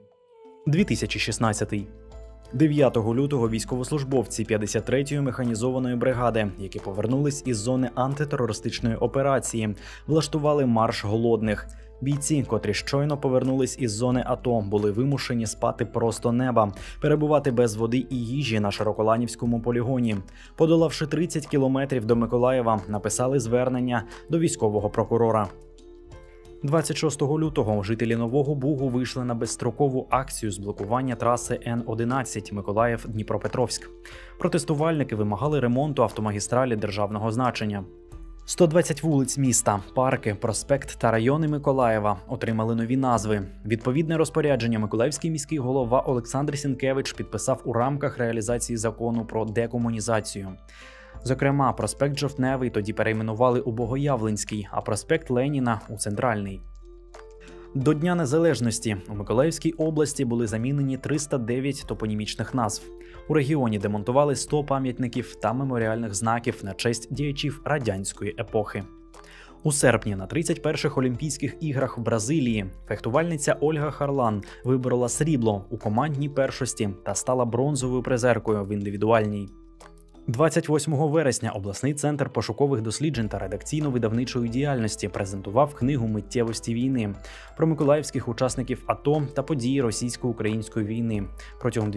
2016. 9 лютого військовослужбовці 53-ї механізованої бригади, які повернулись із зони антитерористичної операції, влаштували марш голодних. Бійці, котрі щойно повернулись із зони АТО, були вимушені спати просто неба, перебувати без води і їжі на Широколанівському полігоні. Подолавши 30 кілометрів до Миколаєва, написали звернення до військового прокурора. 26 лютого жителі Нового Бугу вийшли на безстрокову акцію з блокування траси Н-11 Миколаїв-Дніпропетровськ. Протестувальники вимагали ремонту автомагістралі державного значення. 120 вулиць міста, парки, проспект та райони Миколаєва отримали нові назви. Відповідне розпорядження миколаївський міський голова Олександр Сінкевич підписав у рамках реалізації закону про декомунізацію. Зокрема, проспект Жовтневий тоді перейменували у Богоявленський, а проспект Леніна – у Центральний. До Дня Незалежності у Миколаївській області були замінені 309 топонімічних назв. У регіоні демонтували 100 пам'ятників та меморіальних знаків на честь діячів радянської епохи. У серпні на 31-х Олімпійських іграх в Бразилії фехтувальниця Ольга Харлан виборола срібло у командній першості та стала бронзовою призеркою в індивідуальній. 28 вересня обласний центр пошукових досліджень та редакційно-видавничої діяльності презентував книгу «Миттєвості війни» про миколаївських учасників АТО та події російсько-української війни протягом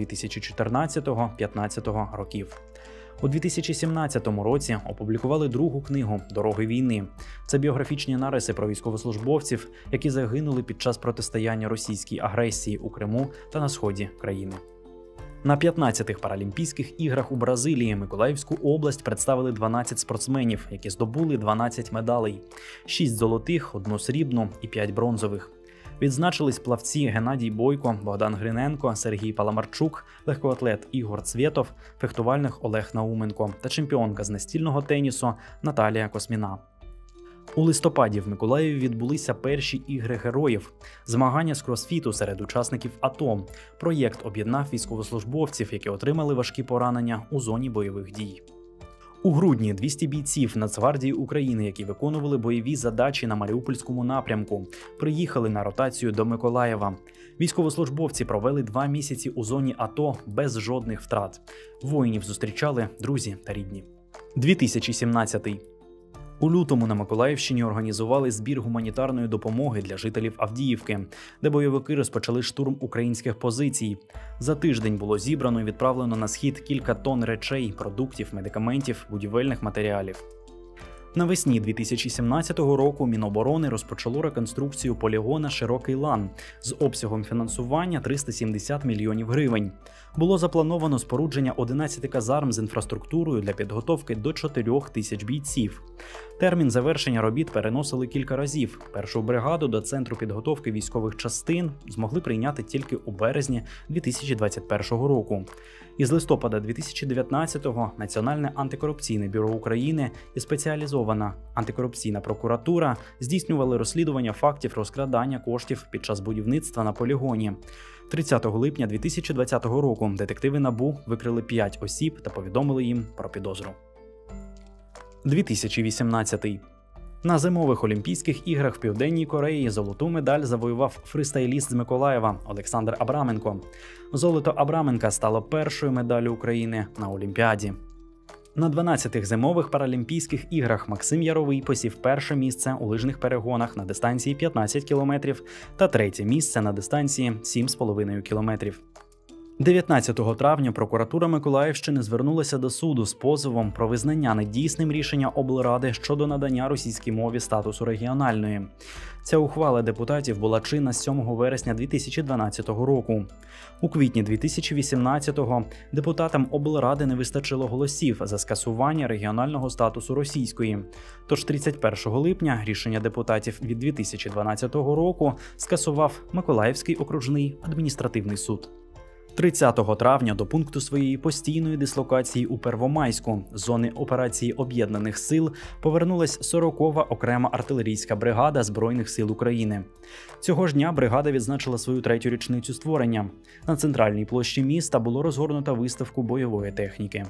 2014-15 років. У 2017 році опублікували другу книгу «Дороги війни». Це біографічні нариси про військовослужбовців, які загинули під час протистояння російській агресії у Криму та на сході країни. На 15-х Паралімпійських іграх у Бразилії Миколаївську область представили 12 спортсменів, які здобули 12 медалей – 6 золотих, 1 срібну і 5 бронзових. Відзначились плавці Геннадій Бойко, Богдан Гриненко, Сергій Паламарчук, легкоатлет Ігор Цвєтов, фехтувальник Олег Науменко та чемпіонка з настільного тенісу Наталія Косміна. У листопаді в Миколаєві відбулися перші ігри героїв – змагання з кросфіту серед учасників АТО. Проєкт об'єднав військовослужбовців, які отримали важкі поранення у зоні бойових дій. У грудні 200 бійців Нацгвардії України, які виконували бойові задачі на Маріупольському напрямку, приїхали на ротацію до Миколаєва. Військовослужбовці провели 2 місяці у зоні АТО без жодних втрат. Воїнів зустрічали друзі та рідні. 2017. У лютому на Миколаївщині організували збір гуманітарної допомоги для жителів Авдіївки, де бойовики розпочали штурм українських позицій. За тиждень було зібрано і відправлено на схід кілька тонн речей, продуктів, медикаментів, будівельних матеріалів. Навесні 2017 року Міноборони розпочало реконструкцію полігона «Широкий лан» з обсягом фінансування 370 мільйонів гривень. Було заплановано спорудження 11 казарм з інфраструктурою для підготовки до 4 тисяч бійців. Термін завершення робіт переносили кілька разів. Першу бригаду до Центру підготовки військових частин змогли прийняти тільки у березні 2021 року. Із листопада 2019-го Національне антикорупційне бюро України і спеціалізована антикорупційна прокуратура здійснювали розслідування фактів розкрадання коштів під час будівництва на полігоні. 30 липня 2020 року детективи НАБУ викрили 5 осіб та повідомили їм про підозру. 2018. На зимових Олімпійських іграх в Південній Кореї золоту медаль завоював фристайліст з Миколаєва Олександр Абраменко. Золото Абраменка стало першою медаллю України на Олімпіаді. На 12-х зимових Паралімпійських іграх Максим Яровий посів перше місце у лижних перегонах на дистанції 15 км та третє місце на дистанції 7,5 км. 19 травня прокуратура Миколаївщини звернулася до суду з позовом про визнання недійсним рішення облради щодо надання російській мові статусу регіональної. Ця ухвала депутатів була чинна з 7 вересня 2012 року. У квітні 2018-го депутатам облради не вистачило голосів за скасування регіонального статусу російської. Тож 31 липня рішення депутатів від 2012 року скасував Миколаївський окружний адміністративний суд. 30 травня до пункту своєї постійної дислокації у Первомайську, зони операції Об'єднаних сил, повернулась 40-ва окрема артилерійська бригада Збройних сил України. Цього ж дня бригада відзначила свою 3-ю річницю створення. На центральній площі міста було розгорнуто виставку бойової техніки.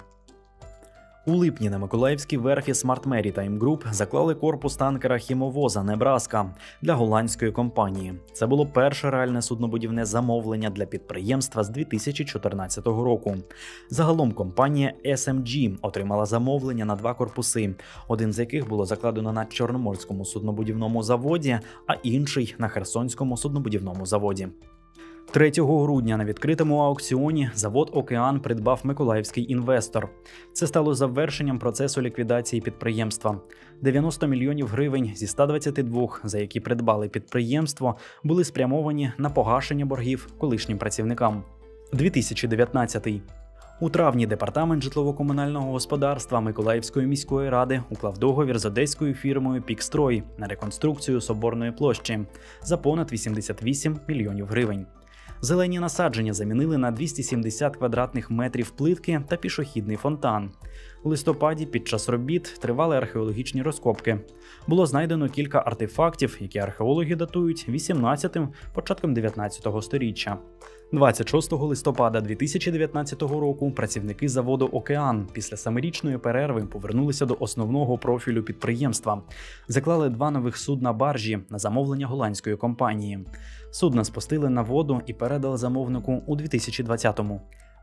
У липні на Миколаївській верфі Smart Maritime Group заклали корпус танкера хімовоза «Небраска» для голландської компанії. Це було перше реальне суднобудівне замовлення для підприємства з 2014 року. Загалом компанія SMG отримала замовлення на 2 корпуси, один з яких було закладено на Чорноморському суднобудівному заводі, а інший – на Херсонському суднобудівному заводі. 3 грудня на відкритому аукціоні завод «Океан» придбав миколаївський інвестор. Це стало завершенням процесу ліквідації підприємства. 90 мільйонів гривень зі 122, за які придбали підприємство, були спрямовані на погашення боргів колишнім працівникам. 2019. У травні Департамент житлово-комунального господарства Миколаївської міської ради уклав договір з одеською фірмою «Пікстрой» на реконструкцію Соборної площі за понад 88 мільйонів гривень. Зелені насадження замінили на 270 квадратних метрів плитки та пішохідний фонтан. У листопаді під час робіт тривали археологічні розкопки. Було знайдено кілька артефактів, які археологи датують 18-м, початком 19-го сторіччя. 26 листопада 2019 року працівники заводу «Океан» після 7-річної перерви повернулися до основного профілю підприємства. Заклали 2 нових судна баржі на замовлення голландської компанії. Судна спустили на воду і передали замовнику у 2020-му.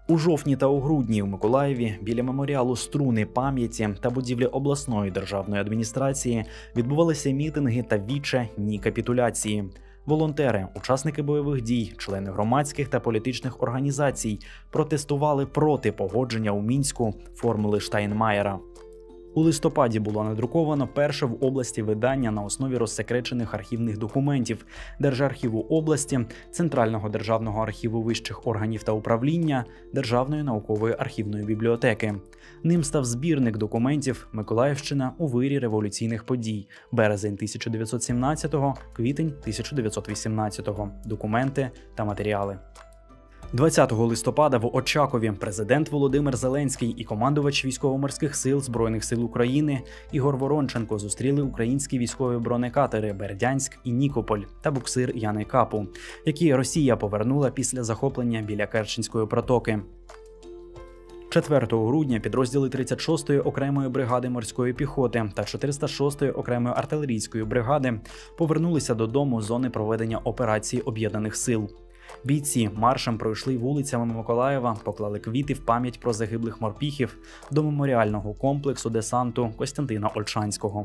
У жовтні та у грудні у Миколаєві біля меморіалу «Струни пам'яті» та будівлі обласної державної адміністрації відбувалися мітинги та віче «Ні капітуляції». Волонтери, учасники бойових дій, члени громадських та політичних організацій протестували проти погодження у Мінську формули Штайнмаєра. У листопаді було надруковано перше в області видання на основі розсекречених архівних документів Держархіву області, Центрального державного архіву вищих органів та управління, Державної наукової архівної бібліотеки. Ним став збірник документів «Миколаївщина у вирі революційних подій. Березень 1917-го, квітень 1918-го. Документи та матеріали». 20 листопада в Очакові президент Володимир Зеленський і командувач військово-морських сил Збройних сил України Ігор Воронченко зустріли українські військові бронекатери «Бердянськ» і «Нікополь» та буксир Яни Капу, які Росія повернула після захоплення біля Керченської протоки. 4 грудня підрозділи 36-ї окремої бригади морської піхоти та 406-ї окремої артилерійської бригади повернулися додому з зони проведення операції Об'єднаних сил. Бійці маршем пройшли вулицями Миколаєва, поклали квіти в пам'ять про загиблих морпіхів до меморіального комплексу десанту Костянтина Ольшанського.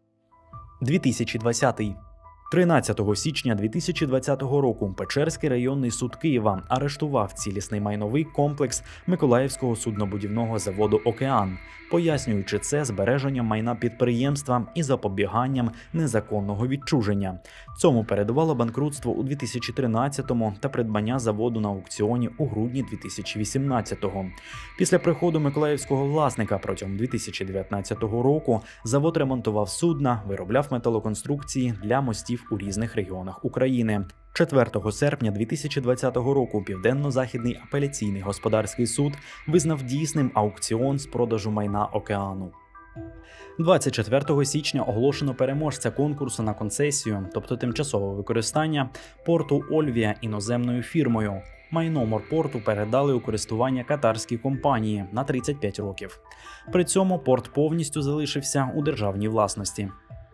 2020. 13 січня 2020 року Печерський районний суд Києва арештував цілісний майновий комплекс Миколаївського суднобудівного заводу «Океан», пояснюючи це збереженням майна підприємства і запобіганням незаконного відчуження. Цьому передувало банкрутство у 2013-му та придбання заводу на аукціоні у грудні 2018-го. Після приходу миколаївського власника протягом 2019 року завод ремонтував судна, виробляв металоконструкції для мостів у різних регіонах України. 4 серпня 2020 року Південно-Західний апеляційний господарський суд визнав дійсним аукціон з продажу майна «Океану». 24 січня оголошено переможця конкурсу на концесію, тобто тимчасове використання, порту Ольвія іноземною фірмою. Майно морпорту передали у користування катарській компанії на 35 років. При цьому порт повністю залишився у державній власності.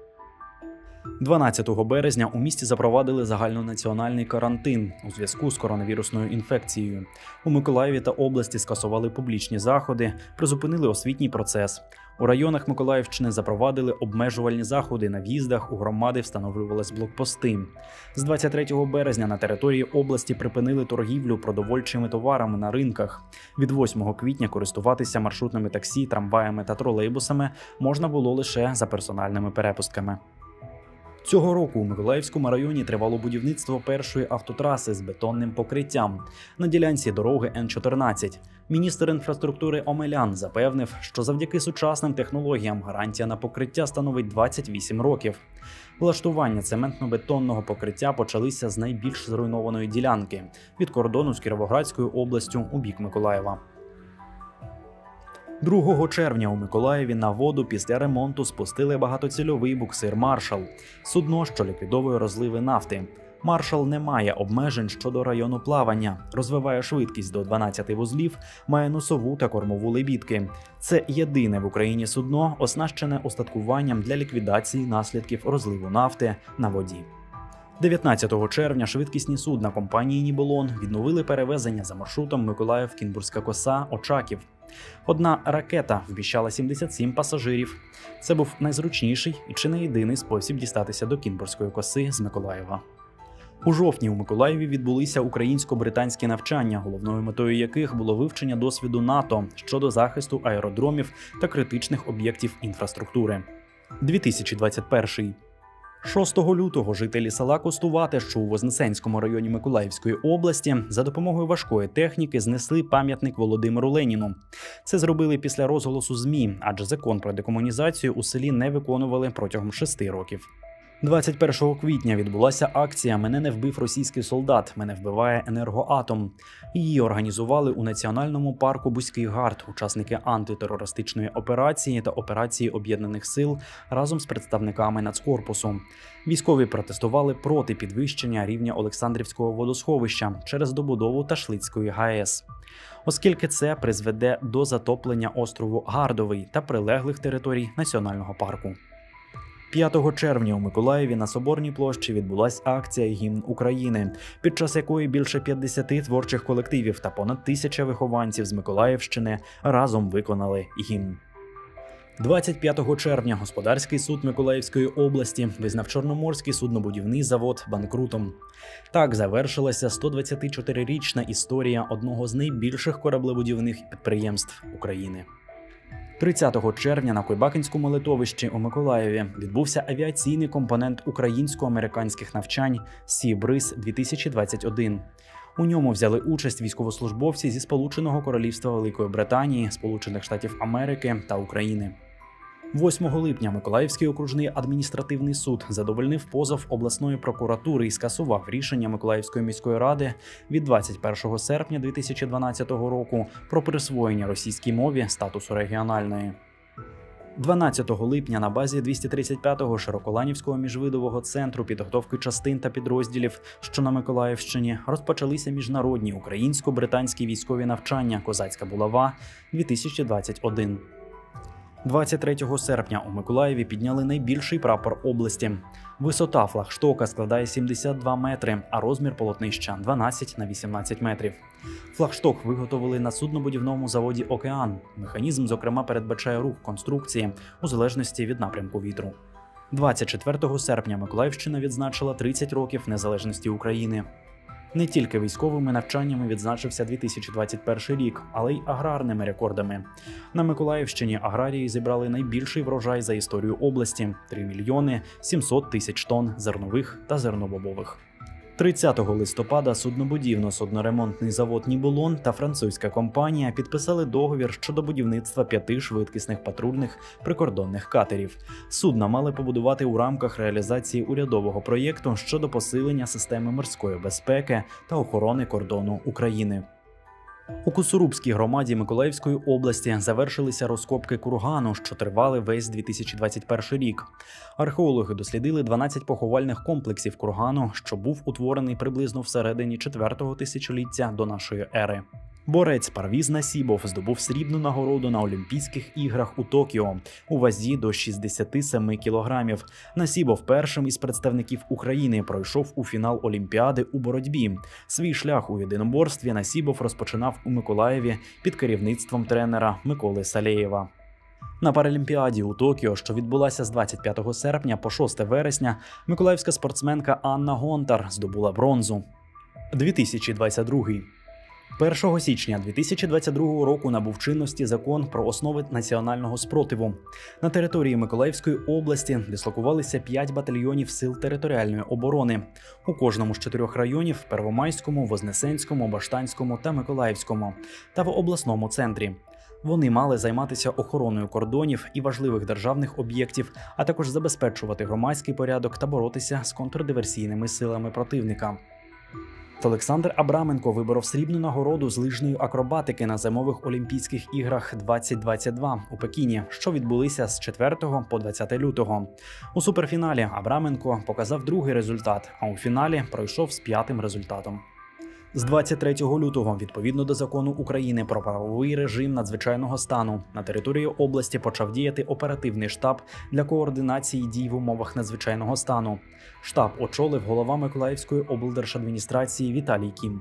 12 березня у місті запровадили загальнонаціональний карантин у зв'язку з коронавірусною інфекцією. У Миколаєві та області скасували публічні заходи, призупинили освітній процес. У районах Миколаївщини запровадили обмежувальні заходи на в'їздах, у громади встановлювались блокпости. З 23 березня на території області припинили торгівлю продовольчими товарами на ринках. Від 8 квітня користуватися маршрутними таксі, трамваями та тролейбусами можна було лише за персональними перепустками. Цього року у Миколаївському районі тривало будівництво першої автотраси з бетонним покриттям на ділянці дороги Н-14. Міністр інфраструктури Омелян запевнив, що завдяки сучасним технологіям гарантія на покриття становить 28 років. Влаштування цементно-бетонного покриття почалися з найбільш зруйнованої ділянки – від кордону з Кіровоградською областю у бік Миколаєва. 2 червня у Миколаєві на воду після ремонту спустили багатоцільовий буксир «Маршал» – судно, що ліквідовує розливи нафти. «Маршал» не має обмежень щодо району плавання, розвиває швидкість до 12 вузлів, має носову та кормову лебідки. Це єдине в Україні судно, оснащене устаткуванням для ліквідації наслідків розливу нафти на воді. 19 червня швидкісні судна компанії «Ніболон» відновили перевезення за маршрутом Миколаїв-Кінбурзька коса, Очаків. Одна ракета вміщала 77 пасажирів. Це був найзручніший і чи не єдиний спосіб дістатися до Кінбурзької коси з Миколаєва. У жовтні у Миколаєві відбулися українсько-британські навчання, головною метою яких було вивчення досвіду НАТО щодо захисту аеродромів та критичних об'єктів інфраструктури. 2021. 6 лютого жителі села Костувате, що у Вознесенському районі Миколаївської області, за допомогою важкої техніки знесли пам'ятник Володимиру Леніну. Це зробили після розголосу ЗМІ, адже закон про декомунізацію у селі не виконували протягом 6 років. 21 квітня відбулася акція «Мене не вбив російський солдат, мене вбиває енергоатом». Її організували у Національному парку Бузький Гард учасники антитерористичної операції та операції Об'єднаних сил разом з представниками Нацкорпусу. Військові протестували проти підвищення рівня Олександрівського водосховища через добудову Ташлицької ГАЕС, оскільки це призведе до затоплення острову Гардовий та прилеглих територій національного парку. 5 червня у Миколаєві на Соборній площі відбулася акція «Гімн України», під час якої більше 50 творчих колективів та понад 1000 вихованців з Миколаївщини разом виконали гімн. 25 червня Господарський суд Миколаївської області визнав Чорноморський суднобудівний завод банкрутом. Так завершилася 124-річна історія одного з найбільших кораблебудівних підприємств України. 30 червня на Кульбакинському литовищі у Миколаєві відбувся авіаційний компонент українсько-американських навчань «Сі-Бриз-2021». У ньому взяли участь військовослужбовці зі Сполученого Королівства Великої Британії, Сполучених Штатів Америки та України. 8 липня Миколаївський окружний адміністративний суд задовольнив позов обласної прокуратури і скасував рішення Миколаївської міської ради від 21 серпня 2012 року про присвоєння російській мові статусу регіональної. 12 липня на базі 235-го Широколанівського міжвидового центру підготовки частин та підрозділів, що на Миколаївщині, розпочалися міжнародні українсько-британські військові навчання «Козацька булава-2021». 23 серпня у Миколаєві підняли найбільший прапор області. Висота флагштока складає 72 метри, а розмір полотнища – 12 на 18 метрів. Флагшток виготовили на суднобудівному заводі «Океан». Механізм, зокрема, передбачає рух конструкції у залежності від напрямку вітру. 24 серпня Миколаївщина відзначила 30 років незалежності України. Не тільки військовими навчаннями відзначився 2021 рік, але й аграрними рекордами. На Миколаївщині аграрії зібрали найбільший врожай за історію області – 3 мільйони 700 тисяч тонн зернових та зернобобових. 30 листопада суднобудівно-судноремонтний завод «Нібулон» та французька компанія підписали договір щодо будівництва 5 швидкісних патрульних прикордонних катерів. Судна мали побудувати у рамках реалізації урядового проєкту щодо посилення системи морської безпеки та охорони кордону України. У Косорубській громаді Миколаївської області завершилися розкопки кургану, що тривали весь 2021 рік. Археологи дослідили 12 поховальних комплексів кургану, що був утворений приблизно всередині 4-го тисячоліття до нашої ери. Борець Парвіз Насібов здобув срібну нагороду на Олімпійських іграх у Токіо у вазі до 67 кілограмів. Насібов першим із представників України пройшов у фінал Олімпіади у боротьбі. Свій шлях у єдиноборстві Насібов розпочинав у Миколаєві під керівництвом тренера Миколи Салєєва. На Паралімпіаді у Токіо, що відбулася з 25 серпня по 6 вересня, миколаївська спортсменка Анна Гонтар здобула бронзу. 2022. 1 січня 2022 року набув чинності закон про основи національного спротиву. На території Миколаївської області дислокувалися 5 батальйонів сил територіальної оборони. У кожному з 4 районів – Первомайському, Вознесенському, Баштанському та Миколаївському, та в обласному центрі. Вони мали займатися охороною кордонів і важливих державних об'єктів, а також забезпечувати громадський порядок та боротися з контрдиверсійними силами противника. Олександр Абраменко виборов срібну нагороду з лижної акробатики на Зимових Олімпійських іграх 2022 у Пекіні, що відбулися з 4 по 20 лютого. У суперфіналі Абраменко показав другий результат, а у фіналі пройшов з 5-м результатом. З 23 лютого, відповідно до закону України про правовий режим надзвичайного стану, на території області почав діяти оперативний штаб для координації дій в умовах надзвичайного стану. Штаб очолив голова Миколаївської облдержадміністрації Віталій Кім.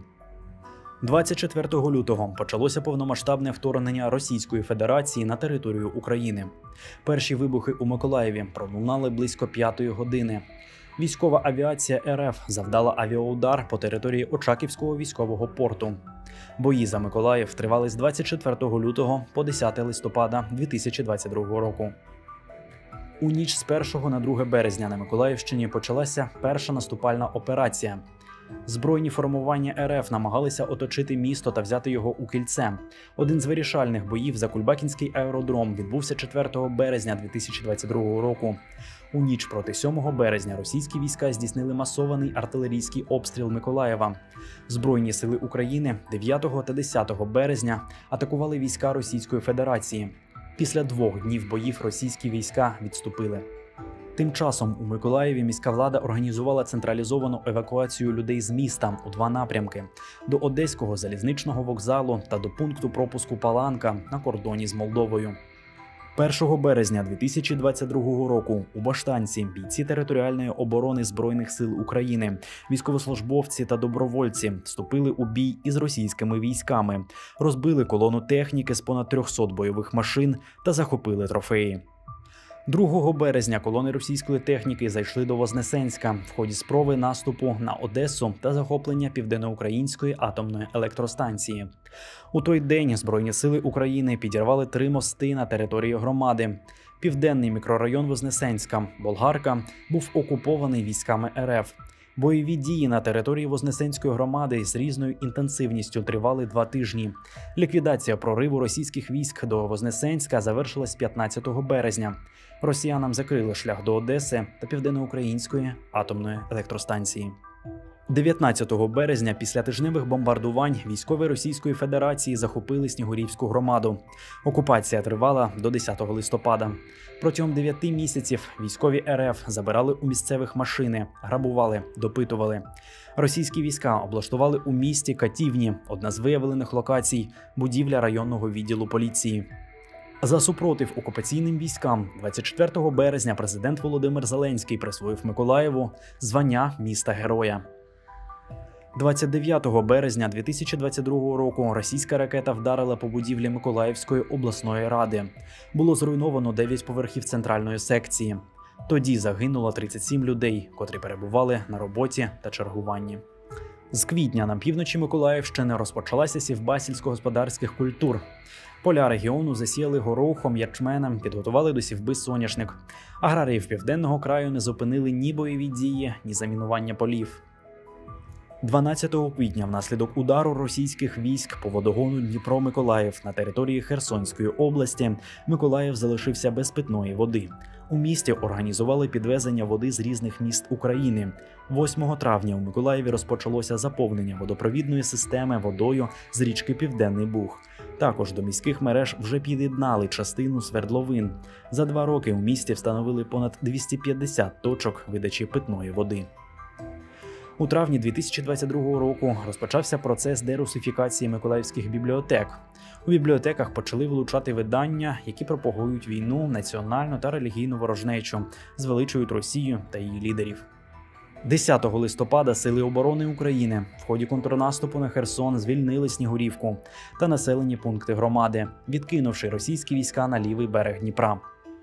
24 лютого почалося повномасштабне вторгнення Російської Федерації на територію України. Перші вибухи у Миколаєві пролунали близько 5-ї години. Військова авіація РФ завдала авіаудар по території Очаківського військового порту. Бої за Миколаїв тривали з 24 лютого по 10 листопада 2022 року. У ніч з 1 на 2 березня на Миколаївщині почалася перша наступальна операція. Збройні формування РФ намагалися оточити місто та взяти його у кільце. Один з вирішальних боїв за Кульбакінський аеродром відбувся 4 березня 2022 року. У ніч проти 7 березня російські війська здійснили масований артилерійський обстріл Миколаєва. Збройні сили України 9 та 10 березня атакували війська Російської Федерації. Після 2 днів боїв російські війська відступили. Тим часом у Миколаєві міська влада організувала централізовану евакуацію людей з міста у 2 напрямки – до Одеського залізничного вокзалу та до пункту пропуску Паланка на кордоні з Молдовою. 1 березня 2022 року у Баштанці бійці територіальної оборони Збройних сил України, військовослужбовці та добровольці вступили у бій із російськими військами, розбили колону техніки з понад 300 бойових машин та захопили трофеї. 2 березня колони російської техніки зайшли до Вознесенська в ході спроби наступу на Одесу та захоплення Південноукраїнської атомної електростанції. У той день Збройні сили України підірвали 3 мости на території громади. Південний мікрорайон Вознесенська, Болгарка, був окупований військами РФ. Бойові дії на території Вознесенської громади з різною інтенсивністю тривали 2 тижні. Ліквідація прориву російських військ до Вознесенська завершилась 15 березня. Росіянам закрили шлях до Одеси та Південноукраїнської атомної електростанції. 19 березня після тижневих бомбардувань військові Російської Федерації захопили Снігурівську громаду. Окупація тривала до 10 листопада. Протягом 9 місяців військові РФ забирали у місцевих машини, грабували, допитували. Російські війська облаштували у місті катівні, одна з виявлених локацій – будівля районного відділу поліції. За супротив окупаційним військам 24 березня президент Володимир Зеленський присвоїв Миколаєву звання міста-героя. 29 березня 2022 року російська ракета вдарила по будівлі Миколаївської обласної ради. Було зруйновано 9 поверхів центральної секції. Тоді загинуло 37 людей, котрі перебували на роботі та чергуванні. З квітня на півночі Миколаївщини розпочалася сівба сільськогосподарських культур. Поля регіону засіяли горохом, ячменем, підготували до сівби соняшник. Аграріїв Південного краю не зупинили ні бойові дії, ні замінування полів. 12 квітня внаслідок удару російських військ по водогону Дніпро-Миколаїв на території Херсонської області Миколаїв залишився без питної води. У місті організували підвезення води з різних міст України. 8 травня у Миколаєві розпочалося заповнення водопровідної системи водою з річки Південний Буг. Також до міських мереж вже під'єднали частину свердловин. За 2 роки у місті встановили понад 250 точок видачі питної води. У травні 2022 року розпочався процес дерусифікації миколаївських бібліотек. У бібліотеках почали вилучати видання, які пропагують війну, національну та релігійну ворожнечу, звеличують Росію та її лідерів. 10 листопада Сили оборони України в ході контрнаступу на Херсон звільнили Снігурівку та населені пункти громади, відкинувши російські війська на лівий берег Дніпра.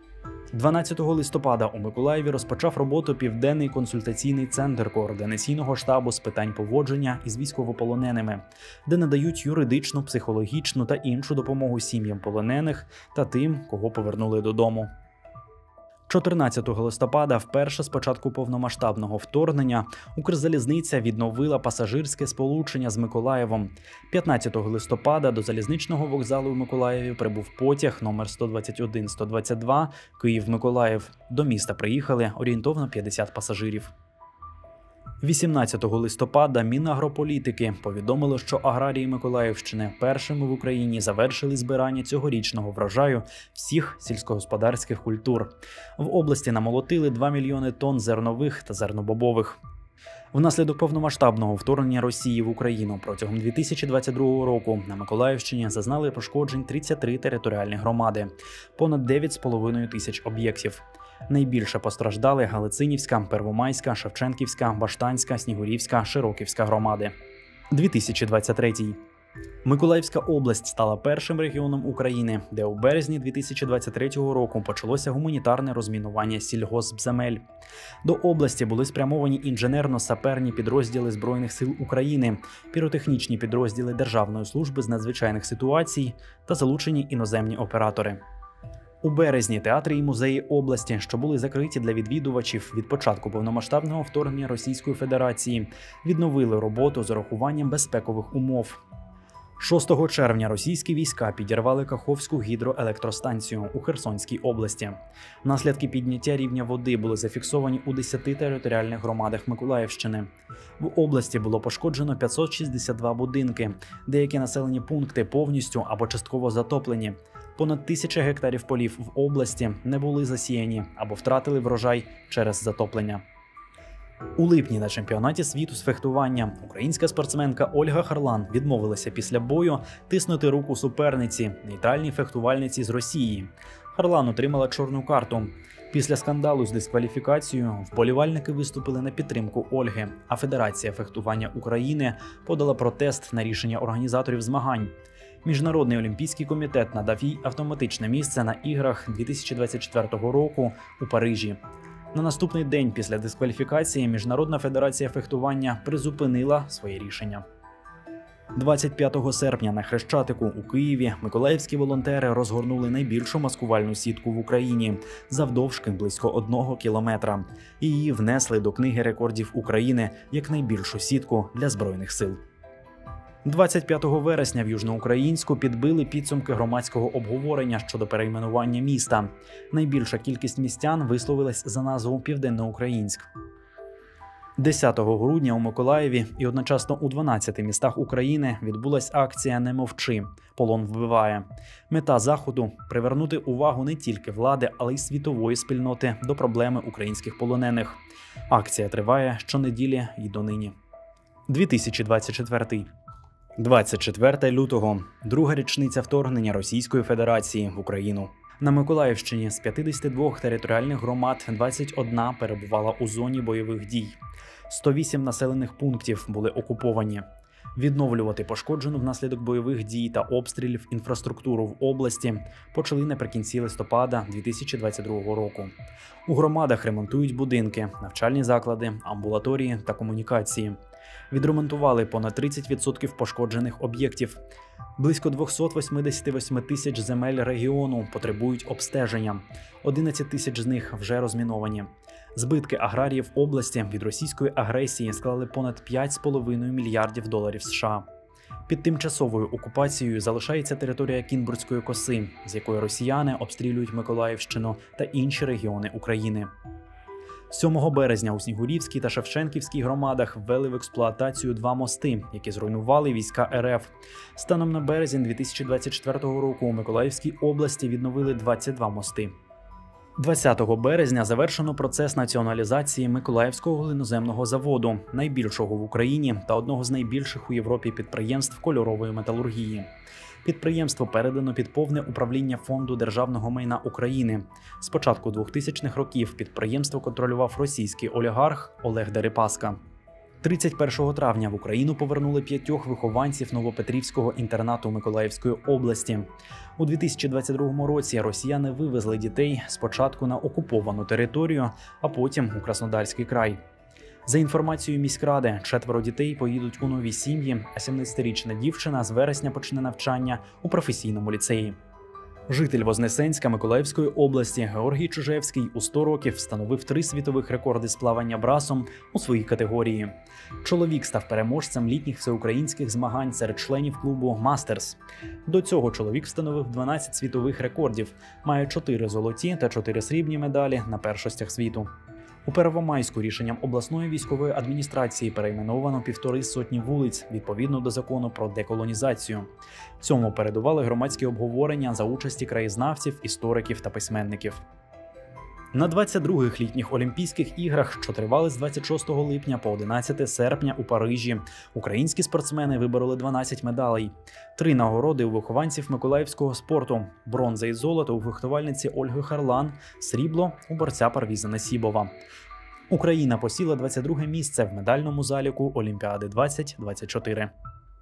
12 листопада у Миколаєві розпочав роботу Південний консультаційний центр координаційного штабу з питань поводження із військовополоненими, де надають юридичну, психологічну та іншу допомогу сім'ям полонених та тим, кого повернули додому. 14 листопада, вперше з початку повномасштабного вторгнення, Укрзалізниця відновила пасажирське сполучення з Миколаєвом. 15 листопада до залізничного вокзалу в Миколаєві прибув потяг номер 121-122 Київ-Миколаїв. До міста приїхали орієнтовно 50 пасажирів. 18 листопада Мінагрополітики повідомило, що аграрії Миколаївщини першими в Україні завершили збирання цьогорічного врожаю всіх сільськогосподарських культур. В області намолотили 2 мільйони тонн зернових та зернобобових. Внаслідок повномасштабного вторгнення Росії в Україну протягом 2022 року на Миколаївщині зазнали пошкоджень 33 територіальні громади, понад 9,5 тисяч об'єктів. Найбільше постраждали Галицинівська, Первомайська, Шевченківська, Баштанська, Снігурівська, Широківська громади. 2023. Миколаївська область стала першим регіоном України, де у березні 2023 року почалося гуманітарне розмінування сільгоспземель. До області були спрямовані інженерно-саперні підрозділи Збройних сил України, піротехнічні підрозділи Державної служби з надзвичайних ситуацій та залучені іноземні оператори. У березні театри і музеї області, що були закриті для відвідувачів від початку повномасштабного вторгнення Російської Федерації, відновили роботу з урахуванням безпекових умов. 6 червня російські війська підірвали Каховську гідроелектростанцію у Херсонській області. Наслідки підняття рівня води були зафіксовані у 10 територіальних громадах Миколаївщини. В області було пошкоджено 562 будинки, деякі населені пункти повністю або частково затоплені. Понад 1000 гектарів полів в області не були засіяні або втратили врожай через затоплення. У липні на чемпіонаті світу з фехтування українська спортсменка Ольга Харлан відмовилася після бою тиснути руку суперниці, нейтральній фехтувальниці з Росії. Харлан отримала чорну карту. Після скандалу з дискваліфікацією вболівальники виступили на підтримку Ольги, а Федерація фехтування України подала протест на рішення організаторів змагань. Міжнародний олімпійський комітет надав їй автоматичне місце на іграх 2024 року у Парижі. На наступний день після дискваліфікації Міжнародна федерація фехтування призупинила своє рішення. 25 серпня на Хрещатику у Києві миколаївські волонтери розгорнули найбільшу маскувальну сітку в Україні завдовжки близько 1 кілометра. І її внесли до Книги рекордів України як найбільшу сітку для Збройних сил. 25 вересня в Южноукраїнську підбили підсумки громадського обговорення щодо перейменування міста. Найбільша кількість містян висловилась за назву Південноукраїнськ. 10 грудня у Миколаєві і одночасно у 12 містах України відбулась акція «Не мовчи. Полон вбиває». Мета заходу – привернути увагу не тільки влади, але й світової спільноти до проблеми українських полонених. Акція триває щонеділі й донині. 2024. 24 лютого. Друга річниця вторгнення Російської Федерації в Україну. На Миколаївщині з 52 територіальних громад 21 перебувала у зоні бойових дій. 108 населених пунктів були окуповані. Відновлювати пошкоджену внаслідок бойових дій та обстрілів інфраструктуру в області почали наприкінці листопада 2022 року. У громадах ремонтують будинки, навчальні заклади, амбулаторії та комунікації. Відремонтували понад 30% пошкоджених об'єктів. Близько 288 тисяч земель регіону потребують обстеження. 11 тисяч з них вже розміновані. Збитки аграріїв області від російської агресії склали понад 5,5 мільярдів доларів США. Під тимчасовою окупацією залишається територія Кінбурзької коси, з якої росіяни обстрілюють Миколаївщину та інші регіони України. 7 березня у Снігурівській та Шевченківській громадах ввели в експлуатацію 2 мости, які зруйнували війська РФ. Станом на березень 2024 року у Миколаївській області відновили 22 мости. 20 березня завершено процес націоналізації Миколаївського глиноземного заводу, найбільшого в Україні та одного з найбільших у Європі підприємств кольорової металургії. Підприємство передано під повне управління Фонду державного майна України. З початку 2000-х років підприємство контролював російський олігарх Олег Дерипаска. 31 травня в Україну повернули 5 вихованців Новопетрівського інтернату Миколаївської області. У 2022 році росіяни вивезли дітей спочатку на окуповану територію, а потім у Краснодарський край. За інформацією міськради, 4 дітей поїдуть у нові сім'ї, а 17-річна дівчина з вересня почне навчання у професійному ліцеї. Житель Вознесенська Миколаївської області Георгій Чужевський у 100 років встановив 3 світових рекорди з плавання брасом у своїй категорії. Чоловік став переможцем літніх всеукраїнських змагань серед членів клубу «Мастерс». До цього чоловік встановив 12 світових рекордів, має 4 золоті та 4 срібні медалі на першостях світу. У Первомайську рішенням обласної військової адміністрації перейменовано 150 вулиць відповідно до закону про деколонізацію. Цьому передували громадські обговорення за участі краєзнавців, істориків та письменників. На 22-х літніх Олімпійських іграх, що тривали з 26 липня по 11 серпня у Парижі, українські спортсмени вибороли 12 медалей. 3 нагороди у вихованців миколаївського спорту – бронза і золото у фехтувальниці Ольги Харлан, срібло у борця Парвіза Насібова. Україна посіла 22-ге місце в медальному заліку Олімпіади 2024.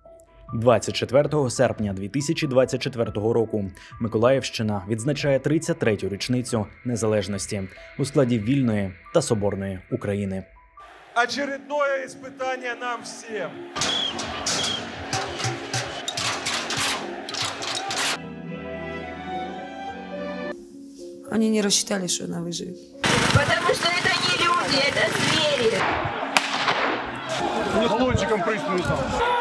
24 серпня 2024 року Миколаївщина відзначає 33-ю річницю незалежності у складі вільної та соборної України. Очередное испытание нам всем. Они не рассчитали, что она выживет. Потому что это не люди, это звери. Баллончиком прыснули там.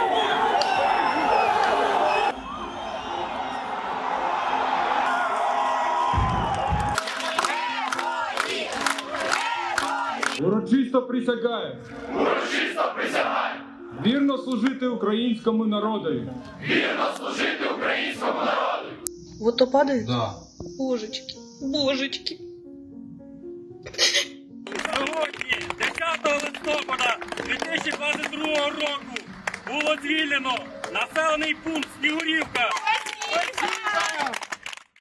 Урочисто присягаю. Урочисто присягаю. Вірно служити українському народові. Вірно служити українському народу. Вот то падает? Да. Божечки, божечки. Сьогодні, 10 листопада 2022 року, було звільнено населений пункт Снігурівка.